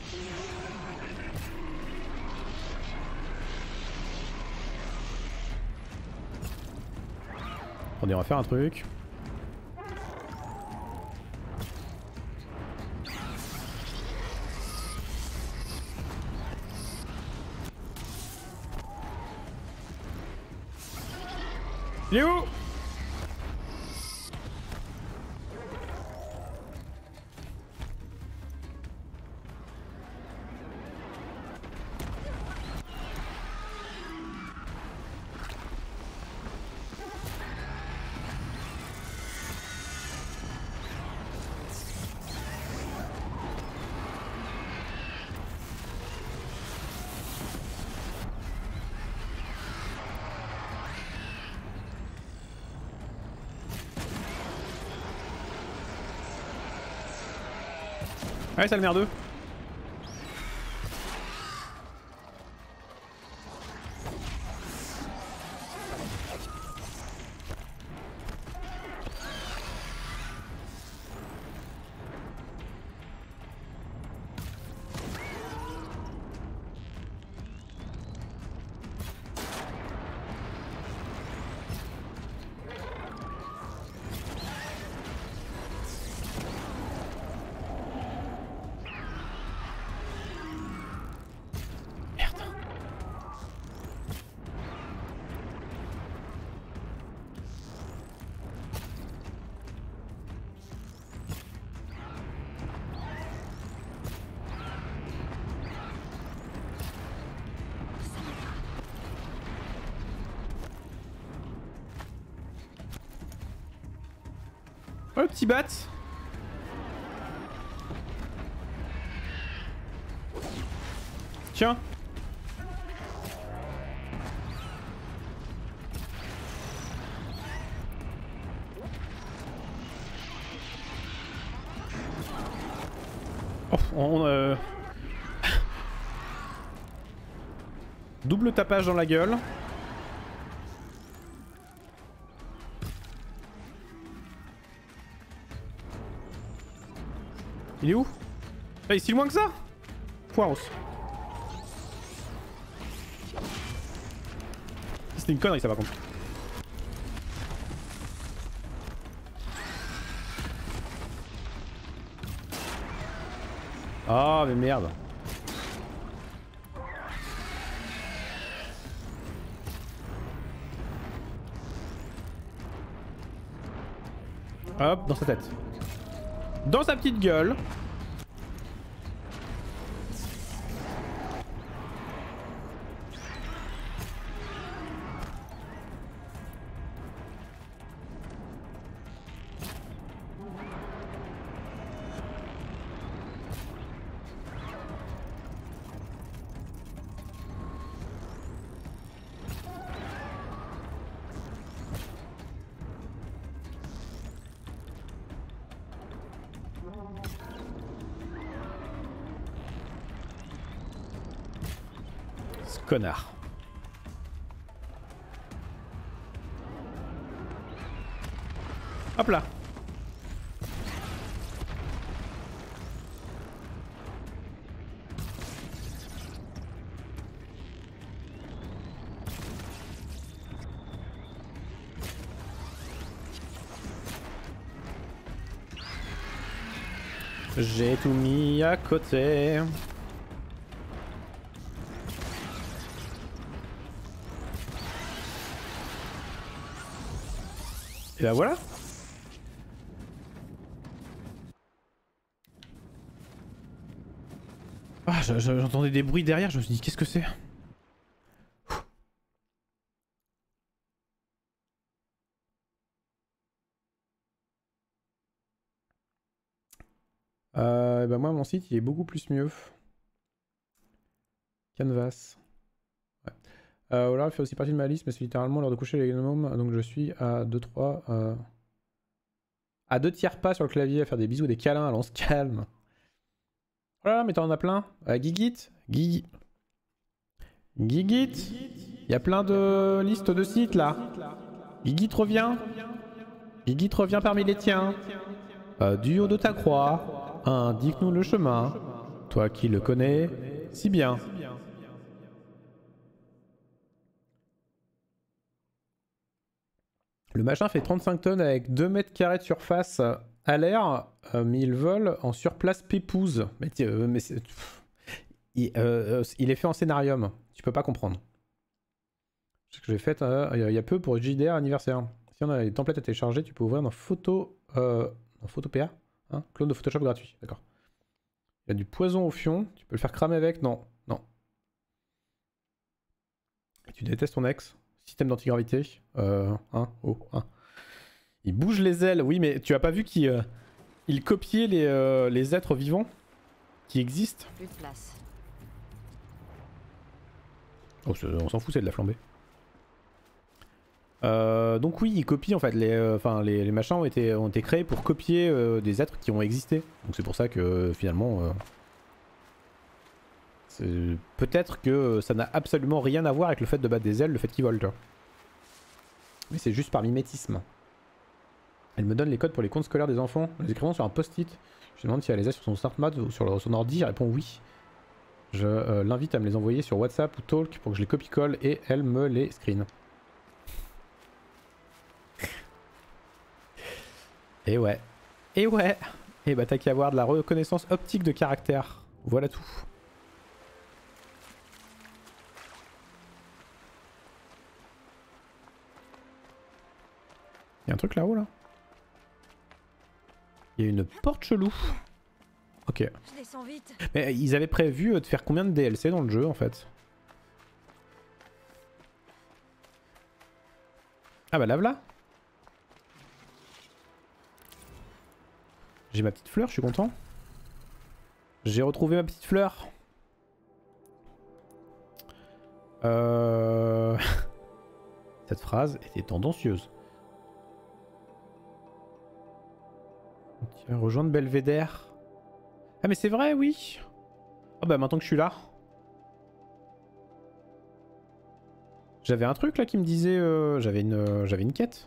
S1: Attendez, on va faire un truc. Il est où? Ouais, ça le merdeux. Oh, le petit bat. Tiens. Oh, double tapage dans la gueule. Il est où? Ah, il est si loin que ça? Poiros. C'était une connerie ça par contre. Ah mais merde. Hop, dans sa tête. Dans sa petite gueule. Connard. Hop là. J'ai tout mis à côté. Et bah voilà. Ah, j'entendais des bruits derrière, je me suis dit qu'est-ce que c'est? Bah moi mon site il est beaucoup plus mieux. Canvas. Ouais. Voilà, il fait aussi partie de ma liste, mais c'est littéralement l'heure de coucher les gnomes, donc je suis à 2-3... à 2 tiers pas sur le clavier à faire des bisous, des câlins, alors on se calme. Voilà, mais t'en as plein. Gigit, Gigit. Il y a plein de listes de sites là. Gigit revient. Gigit revient parmi les tiens. Du haut de ta croix, indique-nous le chemin. Toi qui le connais si bien. Le machin fait 35 tonnes avec 2 mètres carrés de surface à l'air, mais il vole en surplace pépouze. Mais il est fait en scénarium, tu peux pas comprendre. Ce que j'ai fait il y a peu pour JDR anniversaire. Si on a les templates à télécharger, tu peux ouvrir dans Photopea, hein, clone de Photoshop gratuit, d'accord. Il y a du poison au fion, tu peux le faire cramer avec, non, non. Et tu détestes ton ex. Système d'antigravité. Il bouge les ailes. Oui, mais tu as pas vu qu'il copiait les êtres vivants qui existent?
S3: Plus de place.
S1: Oh, on s'en fout, c'est de la flambée. Donc oui, ils copient en fait, les machins ont été créés pour copier des êtres qui ont existé. Donc c'est pour ça que finalement... peut-être que ça n'a absolument rien à voir avec le fait de battre des ailes, le fait qu'ils volent. Mais c'est juste par mimétisme. Elle me donne les codes pour les comptes scolaires des enfants. Les écrivons sur un post-it. Je lui demande si elle les a sur son smartphone ou sur son ordi. Elle répond oui. Je l'invite à me les envoyer sur WhatsApp ou Talk pour que je les copie-colle et elle me les screen. Et ouais. Et ouais. Et bah t'as qu'à avoir de la reconnaissance optique de caractère. Voilà tout. Y'a un truc là-haut là? Il y a une porte chelou. Ok.
S3: Je descends vite.
S1: Mais ils avaient prévu de faire combien de DLC dans le jeu en fait? Ah bah lave là. J'ai ma petite fleur, je suis content. J'ai retrouvé ma petite fleur. Cette phrase était tendancieuse. Tiens, rejoindre Belvédère. Ah mais c'est vrai, oui. Oh bah maintenant que je suis là. J'avais un truc là qui me disait... j'avais une quête.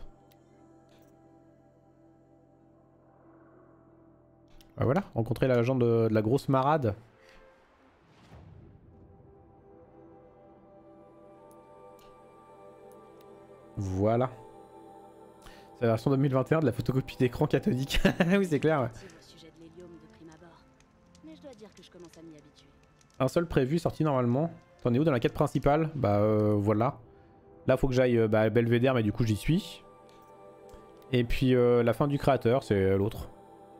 S1: Bah voilà, rencontrer l'agent de la grosse marade. Voilà. C'est la version 2021 de la photocopie d'écran cathodique. Oui, c'est clair. Ouais. Un seul prévu, sorti normalement. T'en es où dans la quête principale? Bah voilà. Là, faut que j'aille à Belvédère, mais du coup, j'y suis. Et puis la fin du créateur, c'est l'autre.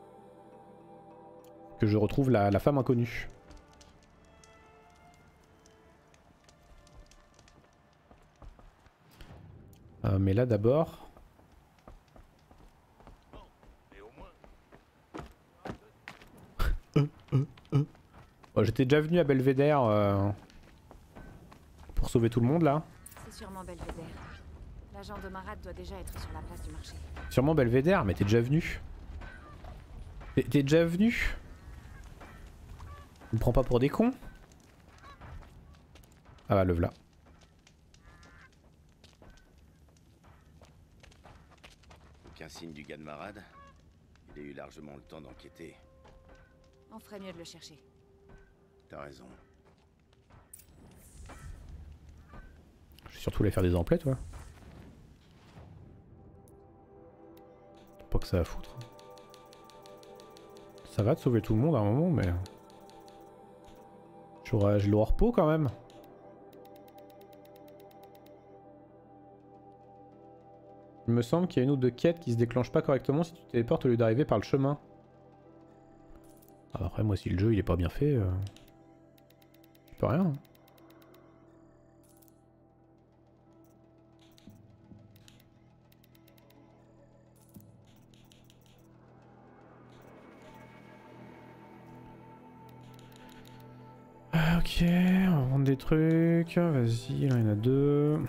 S1: Que je retrouve la femme inconnue. Mais là, d'abord... Bon, j'étais déjà venu à Belvédère pour sauver tout le monde là.
S3: C'est sûrement Belvédère. L'agent de Marad doit déjà être sur la place du marché.
S1: Sûrement Belvédère, mais t'es déjà venu. T'es déjà venu? On me prend pas pour des cons? Ah bah le v'là.
S7: Aucun signe du gars de Marad. Il a eu largement le temps d'enquêter.
S3: On ferait mieux de le chercher.
S7: T'as raison.
S1: Je vais surtout aller faire des emplettes, ouais. Pas que ça à foutre. Ça va de sauver tout le monde à un moment, mais... J'ai le repos quand même. Il me semble qu'il y a une ou deux quêtes qui se déclenchent pas correctement si tu téléportes au lieu d'arriver par le chemin. Après moi si le jeu il est pas bien fait, je peux rien. Ok, on va vendre des trucs, vas-y, là il y en a deux.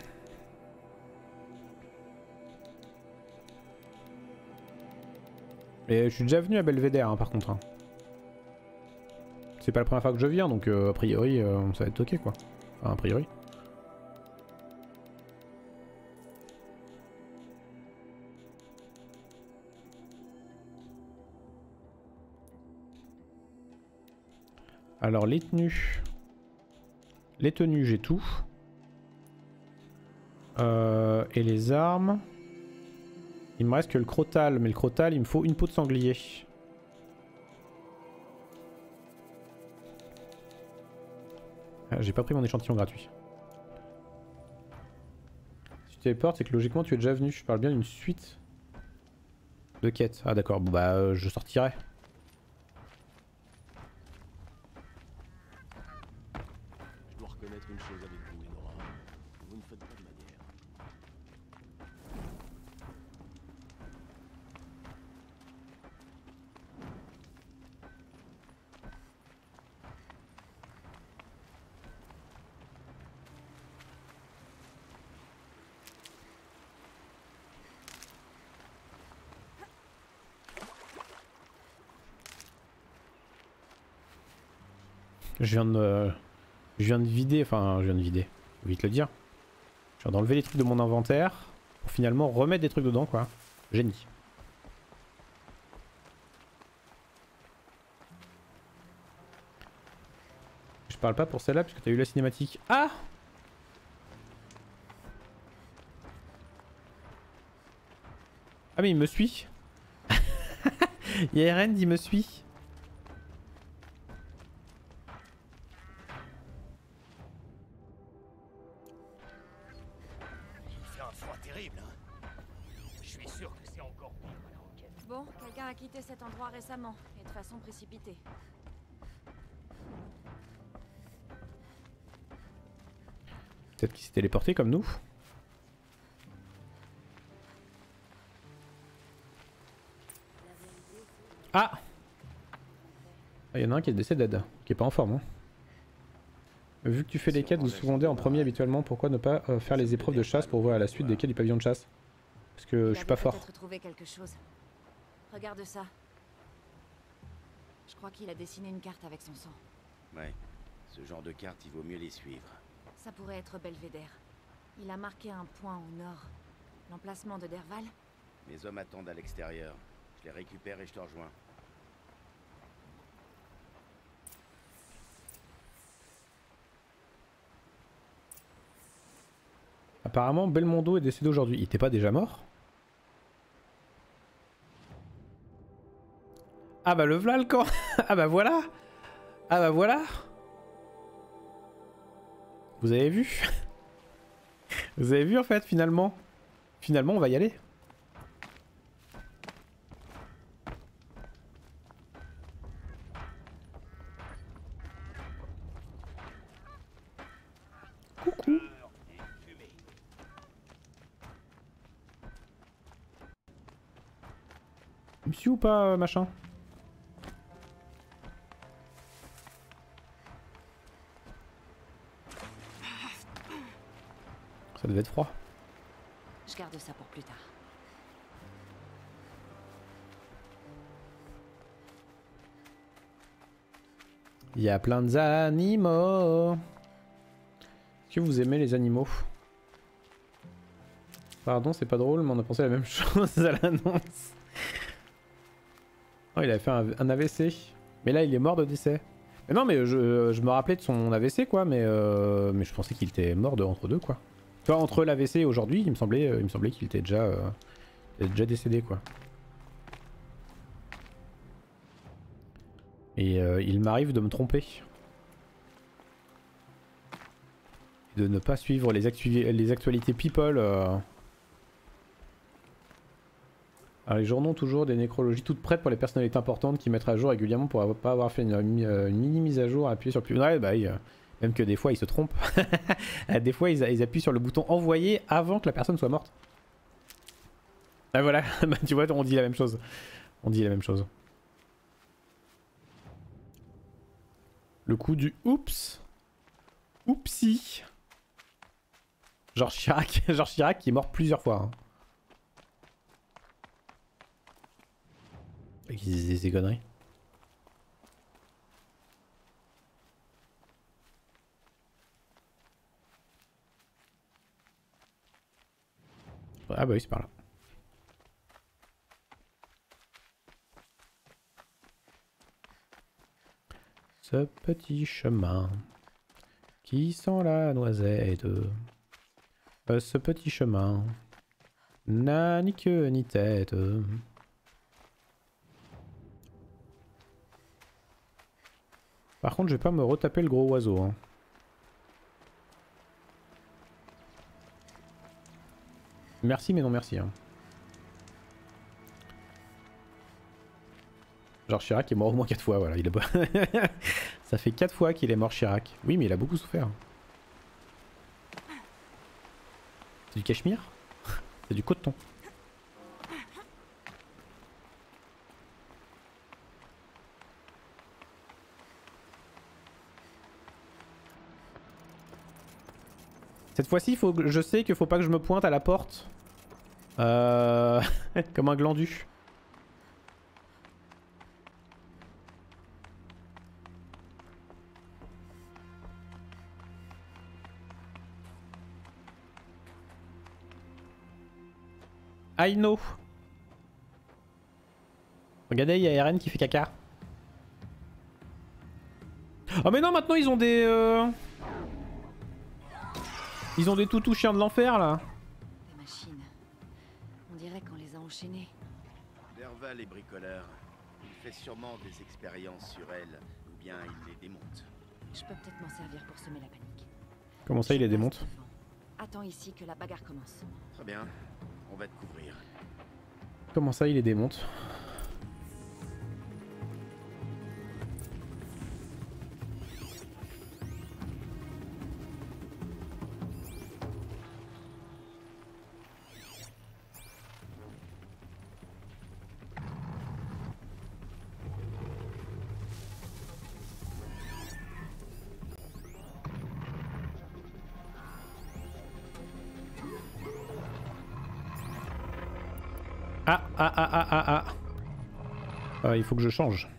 S1: Et je suis déjà venu à Belvédère hein, par contre. Hein. C'est pas la première fois que je viens donc a priori ça va être ok quoi. Enfin, a priori. Alors les tenues. Les tenues j'ai tout. Et les armes. Il me reste que le crotal, mais le crotal il me faut une peau de sanglier. Ah, j'ai pas pris mon échantillon gratuit. Si tu téléportes, c'est que logiquement tu es déjà venu. Je parle bien d'une suite de quêtes. Ah d'accord, bon bah je sortirai.
S8: Je dois reconnaître une chose avec vous, Enora. Vous ne faites pas de manière.
S1: Je viens de vider, enfin je viens de vider, je vais vite le dire. Je viens d'enlever les trucs de mon inventaire pour finalement remettre des trucs dedans quoi. Génie. Je parle pas pour celle-là puisque t'as eu la cinématique. Ah! Ah mais il me suit. Yeren il me suit.
S4: Il fait un froid terrible, hein. Je suis sûr que c'est encore pire à la roquette.
S3: Bon, quelqu'un a quitté cet endroit récemment, et de façon précipitée.
S1: Peut-être qu'il s'est téléporté comme nous. Ah! Il y en a un qui est décédé, qui est pas en forme. Hein. Vu que tu fais les quêtes ou secondaires en premier habituellement, pourquoi ne pas faire les épreuves de chasse pour voir à la suite des quêtes du pavillon de chasse? Parce que je suis pas fort.
S3: Il a peut-être trouvé quelque chose. Regarde ça. Je crois qu'il a dessiné une carte avec son sang.
S7: Ouais. Ce genre de carte, il vaut mieux les suivre.
S3: Ça pourrait être Belvédère. Il a marqué un point au nord. L'emplacement de Derval?
S7: Mes hommes attendent à l'extérieur. Je les récupère et je te rejoins.
S1: Apparemment, Belmondo est décédé aujourd'hui. Il était pas déjà mort? Ah bah le v'là le camp. Ah bah voilà. Ah bah voilà. Vous avez vu? Vous avez vu en fait finalement? Finalement on va y aller. Coucou. Il me suit ou pas machin? Ça devait être froid.
S3: Je garde ça pour plus tard.
S1: Il y a plein d'animaux. Est-ce que vous aimez les animaux? Pardon, c'est pas drôle, mais on a pensé la même chose à l'annonce. Oh, il avait fait un AVC. Mais là, il est mort de décès. Mais non, mais je me rappelais de son AVC, quoi, mais je pensais qu'il était mort entre deux, quoi. Tu vois, entre l'AVC et aujourd'hui, il me semblait qu'il était déjà décédé, quoi. Et il m'arrive de me tromper. Et de ne pas suivre les actualités people. Alors les journaux ont toujours des nécrologies toutes prêtes pour les personnalités importantes qui mettent à jour régulièrement pour pas avoir fait une mini mise à jour, appuyer sur le plus... Ouais, bah même que des fois ils se trompent. Des fois ils appuient sur le bouton envoyer avant que la personne soit morte. Ah voilà, bah, tu vois, on dit la même chose. On dit la même chose. Le coup du oups. Oupsie. Georges Chirac. Georges Chirac qui est mort plusieurs fois. Hein. Et qui disait des conneries. Ah bah oui, c'est par là. Ce petit chemin qui sent la noisette. Ce petit chemin n'a ni queue ni tête. Par contre, je vais pas me retaper le gros oiseau. Hein. Merci, mais non merci. Hein. Genre Chirac est mort au moins 4 fois, voilà. Il a... Ça fait 4 fois qu'il est mort Chirac. Oui, mais il a beaucoup souffert. C'est du cachemire? C'est du coton. Cette fois-ci, je sais qu'il faut pas que je me pointe à la porte. Comme un glandu. I know. Regardez, il y a RN qui fait caca. Oh mais non, maintenant ils ont des... Ils ont des toutous chiens de l'enfer là.
S3: Des machines. On dirait qu'on les a enchaînées.
S7: Derval est bricoleur. Il fait sûrement des expériences sur elles, ou bien il les démonte.
S3: Je peux peut-être m'en servir pour semer la panique.
S1: Comment ça il les
S3: Je passe
S1: démonte?
S3: devant. Attends ici que la bagarre commence.
S7: Très bien, on va te couvrir.
S1: Comment ça il les démonte? Il faut que je change.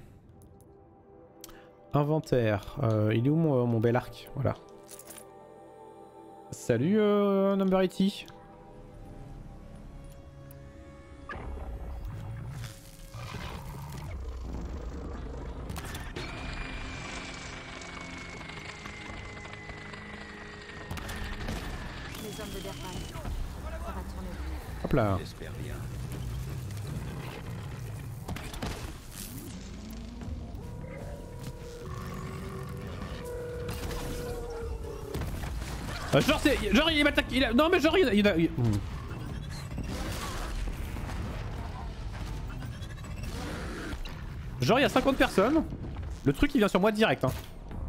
S1: Inventaire. Il est où mon bel arc? Voilà. Salut Number 80.
S3: Les hommes de Derval. Ça va tourner au vinaigre.
S1: Hop là.
S7: J'espère bien.
S1: Genre il m'attaque. Non mais genre Genre il y a 50 personnes. Le truc il vient sur moi direct hein.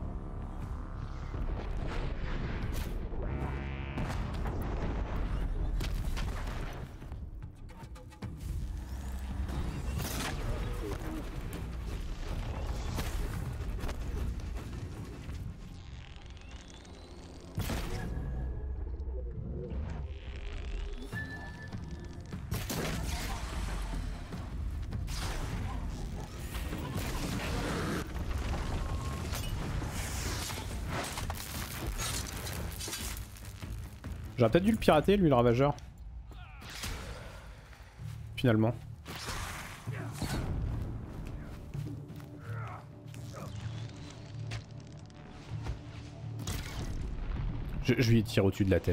S1: J'aurais peut-être dû le pirater lui le ravageur. Finalement. Je lui tire au-dessus de la tête.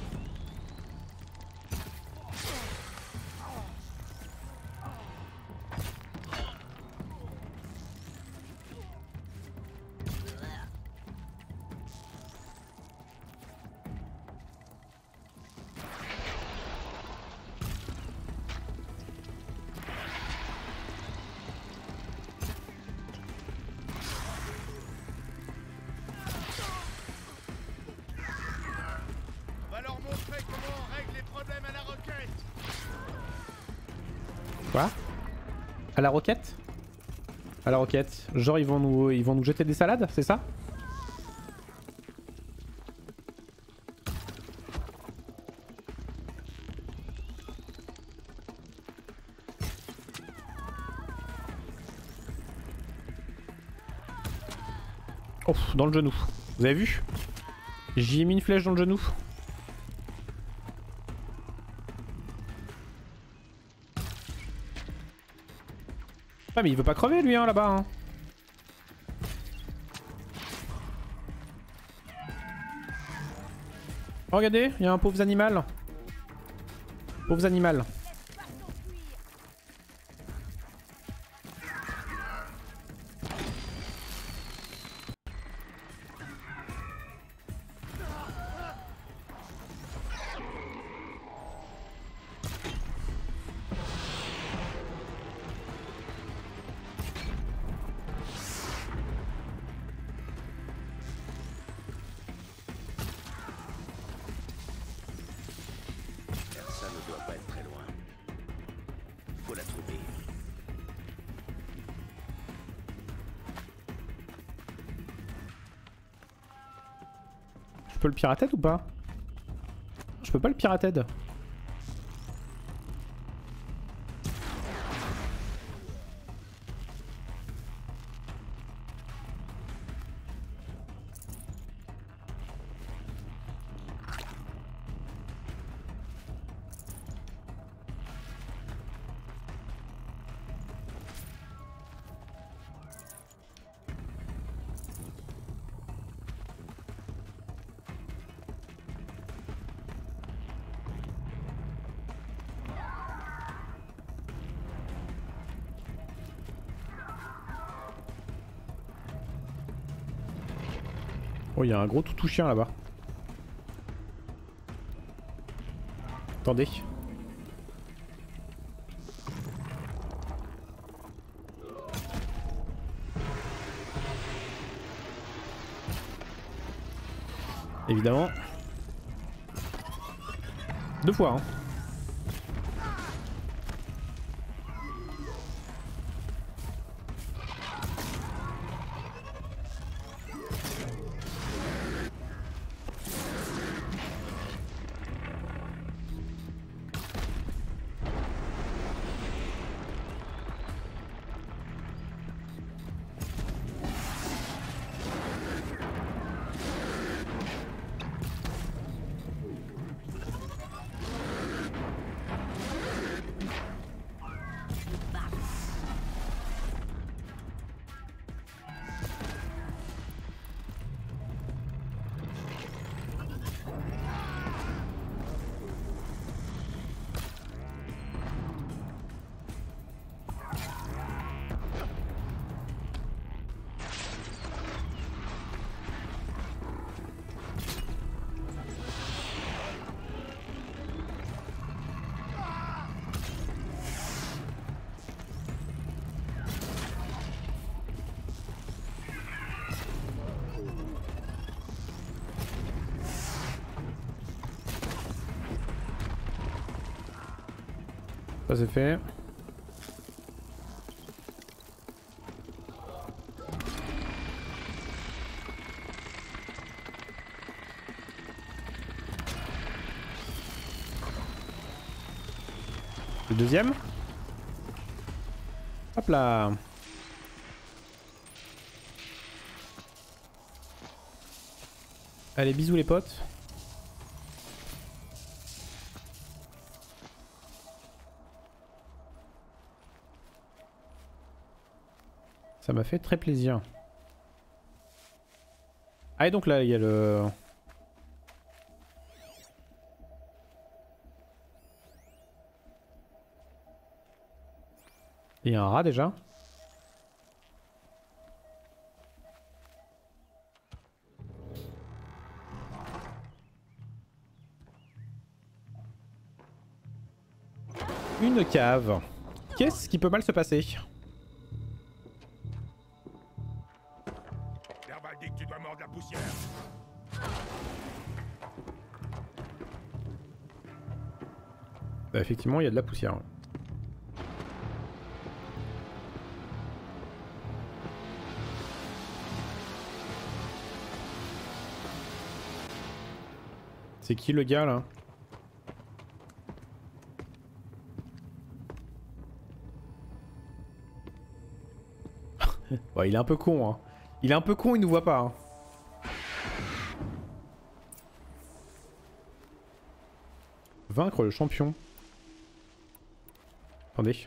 S6: On va leur montrer comment on règle les problèmes à la roquette.
S1: Quoi? À la roquette? À la roquette. Genre ils vont nous jeter des salades, c'est ça? Oh, dans le genou. Vous avez vu? J'y ai mis une flèche dans le genou. Ah mais il veut pas crever lui hein là-bas hein. Oh, regardez, il y a un pauvre animal. Pauvres animal.
S7: Ça ne doit pas être très loin. Faut la trouver.
S1: Je peux le pirater ou pas? Je peux pas le pirater. Oh, il y a un gros toutou chien là-bas. Attendez. Évidemment. 2 fois, hein. Ça c'est fait. Le deuxième. Hop là. Allez, bisous les potes. Ça m'a fait très plaisir. Ah et donc là il y a le... Il y a un rat déjà. Une cave. Qu'est-ce qui peut mal se passer?
S9: Tu dois mordre la poussière.
S1: Bah, effectivement, il y a de la poussière. C'est qui le gars là? Bon, il est un peu con, hein. Il est un peu con, il nous voit pas. Hein. Vaincre le champion. Attendez.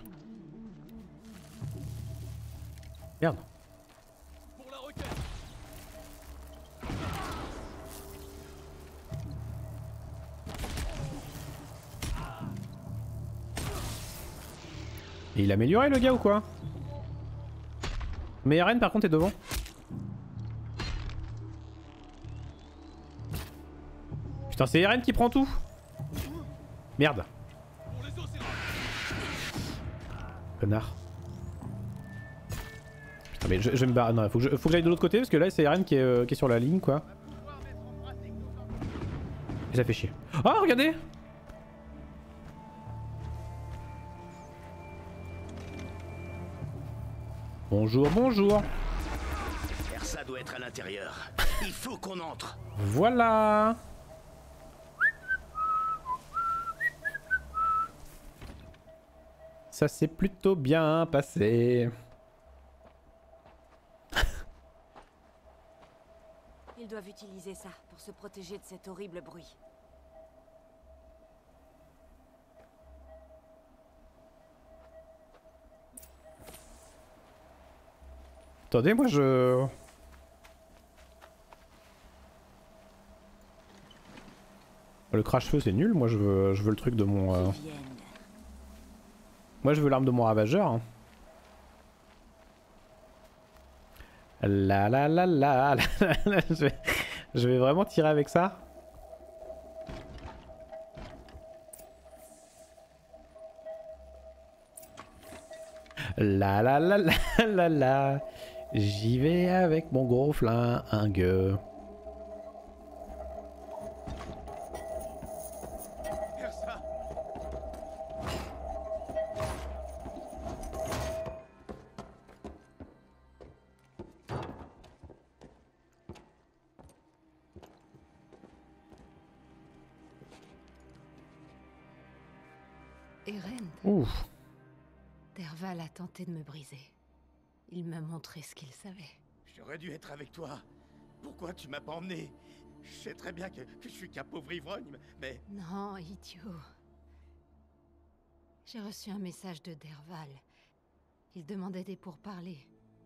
S1: Merde.
S8: Pour la requête.
S1: Et il a amélioré le gars ou quoi? Mais Eren par contre est devant. Putain, c'est Eren qui prend tout. Merde. Connard. Putain mais je vais me barrer. Non, faut que j'aille de l'autre côté parce que là c'est Eren qui est sur la ligne quoi. Et ça fait chier. Oh regardez. Bonjour, bonjour.
S7: Ça doit être à l'intérieur. Il faut qu'on entre.
S1: Voilà. Ça s'est plutôt bien passé.
S3: Ils doivent utiliser ça pour se protéger de cet horrible bruit.
S1: Attendez, moi je... Le crash-feu c'est nul, moi je veux le truc de mon... Moi je veux l'arme de mon ravageur. Hein. La la la la la la. Je vais vraiment tirer avec ça? La la la la la la. J'y vais avec mon gros flingue.
S7: Ersa!
S2: Eren,
S1: Ouf.
S2: Derval a tenté de me briser. Il m'a montré ce qu'il savait.
S7: J'aurais dû être avec toi. Pourquoi tu m'as pas emmené? Je sais très bien que je suis qu'un pauvre ivrogne, mais...
S2: Non, idiot. J'ai reçu un message de Derval. Il demandait des pourparlers.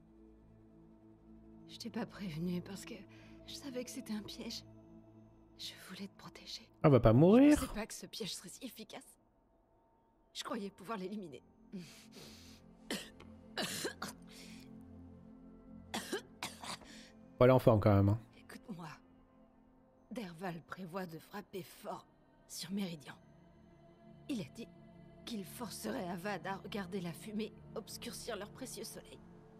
S2: Je t'ai pas prévenu parce que je savais que c'était un piège. Je voulais te protéger.
S1: On va pas
S2: Je
S1: mourir.
S2: pensais pas que ce piège serait si efficace. Je croyais pouvoir l'éliminer.
S1: Faut aller en forme quand même. Hein.
S2: Écoute-moi. Derval prévoit de frapper fort sur Méridian. Il a dit qu'il forcerait Avad à regarder la fumée obscurcir leur précieux soleil.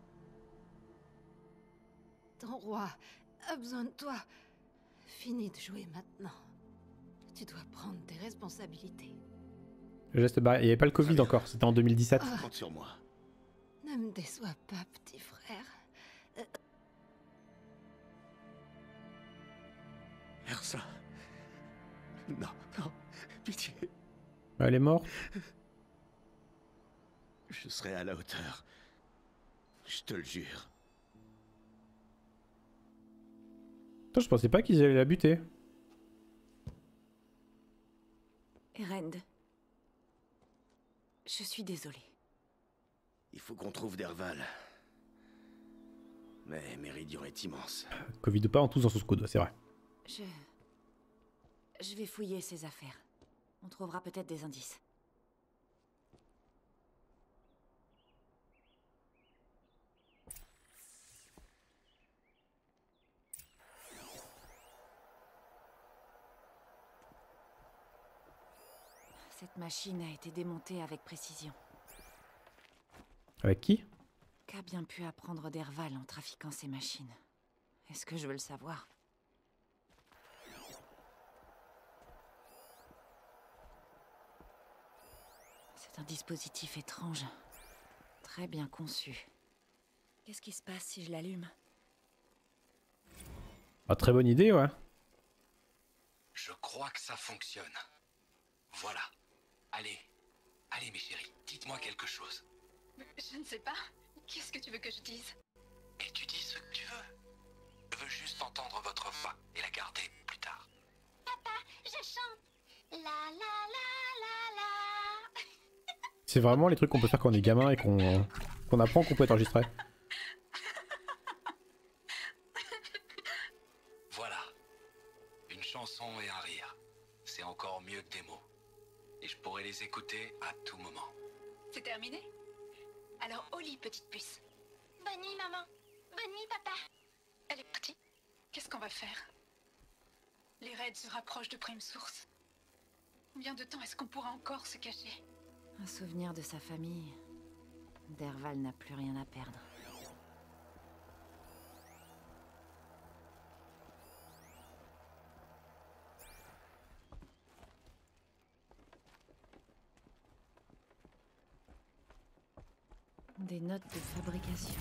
S2: Ton roi a besoin de toi. Fini de jouer maintenant. Tu dois prendre tes responsabilités.
S1: Le geste barrière. Il n'y avait pas le Covid encore, c'était en 2017.
S7: Compte sur moi.
S2: Ne me déçois pas, petit frère.
S7: Ersa. Non, non, pitié.
S1: Elle est morte.
S7: Je serai à la hauteur. Je te le jure.
S1: Putain, je pensais pas qu'ils allaient la buter.
S3: Erend. Je suis désolée.
S7: Il faut qu'on trouve Derval. Mais Méridian est immense.
S1: Covid ou pas, on tous dans son squad, c'est vrai.
S3: Je vais fouiller ses affaires. On trouvera peut-être des indices. Cette machine a été démontée avec précision.
S1: Avec qui?
S3: Qu'a bien pu apprendre Derval en trafiquant ces machines? Est-ce que je veux le savoir? C'est un dispositif étrange. Très bien conçu. Qu'est-ce qui se passe si je l'allume?
S1: Ah, très bonne idée, ouais.
S10: Je crois que ça fonctionne. Voilà. Allez. Allez, mes chéris, dites-moi quelque chose.
S11: Je ne sais pas. Qu'est-ce que tu veux que je dise?
S10: Et tu dis ce que tu veux. Je veux juste entendre votre voix et la garder plus tard.
S11: Papa, je chante. La la la la la.
S1: C'est vraiment les trucs qu'on peut faire quand on est gamin et qu'on apprend qu'on peut être enregistré.
S10: Voilà. Une chanson et un rire. C'est encore mieux que des mots. Et je pourrais les écouter à tout moment.
S11: C'est terminé? Alors au lit, petite puce. Bonne nuit, maman. Bonne nuit, papa. Elle est partie. Qu'est-ce qu'on va faire? Les raids se rapprochent de Prime Source. Combien de temps est-ce qu'on pourra encore se cacher?
S3: Un souvenir de sa famille. Derval n'a plus rien à perdre. Des notes de fabrication.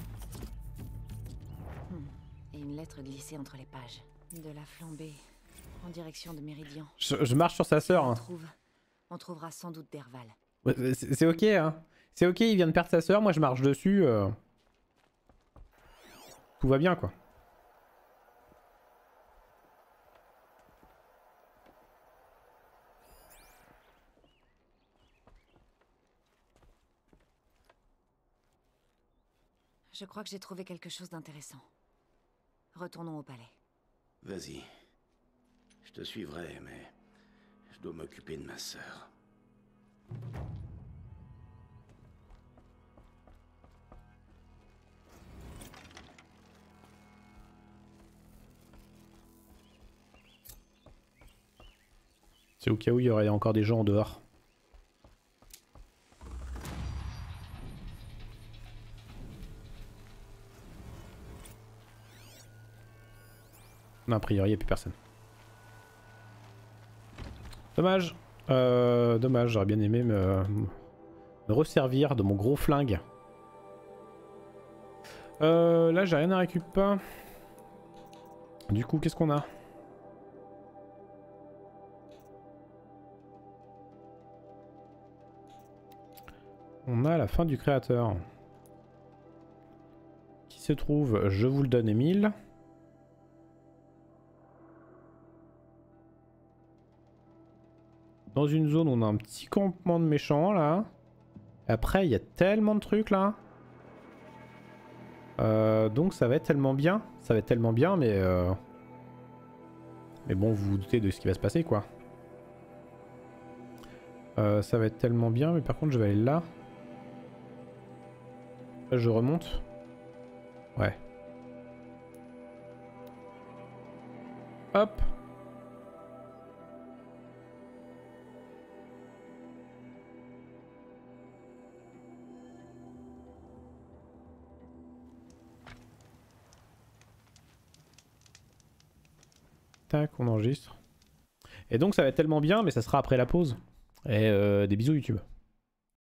S3: Et une lettre glissée entre les pages. De la flambée, en direction de Méridian.
S1: Je marche sur sa sœur. Hein.
S3: On trouvera sans doute Derval.
S1: Ouais, c'est ok, hein. C'est ok, il vient de perdre sa sœur, moi je marche dessus. Tout va bien, quoi.
S3: Je crois que j'ai trouvé quelque chose d'intéressant. Retournons au palais.
S7: Vas-y. Je te suivrai, mais je dois m'occuper de ma sœur.
S1: C'est au cas où il y aurait encore des gens en dehors. Non, a priori, il n'y a plus personne. Dommage. Dommage, j'aurais bien aimé me resservir de mon gros flingue. Là, j'ai rien à récupérer. Du coup, qu'est-ce qu'on a? On a la fin du créateur. Qui se trouve, je vous le donne, Émile. Dans une zone où on a un petit campement de méchants là. Après, il y a tellement de trucs là. Donc ça va être tellement bien. Ça va être tellement bien, mais bon, vous vous doutez de ce qui va se passer quoi. Ça va être tellement bien, mais par contre, je vais aller là. Là, je remonte. Ouais. Hop. Tac, on enregistre. Et donc ça va être tellement bien, mais ça sera après la pause. Et des bisous YouTube.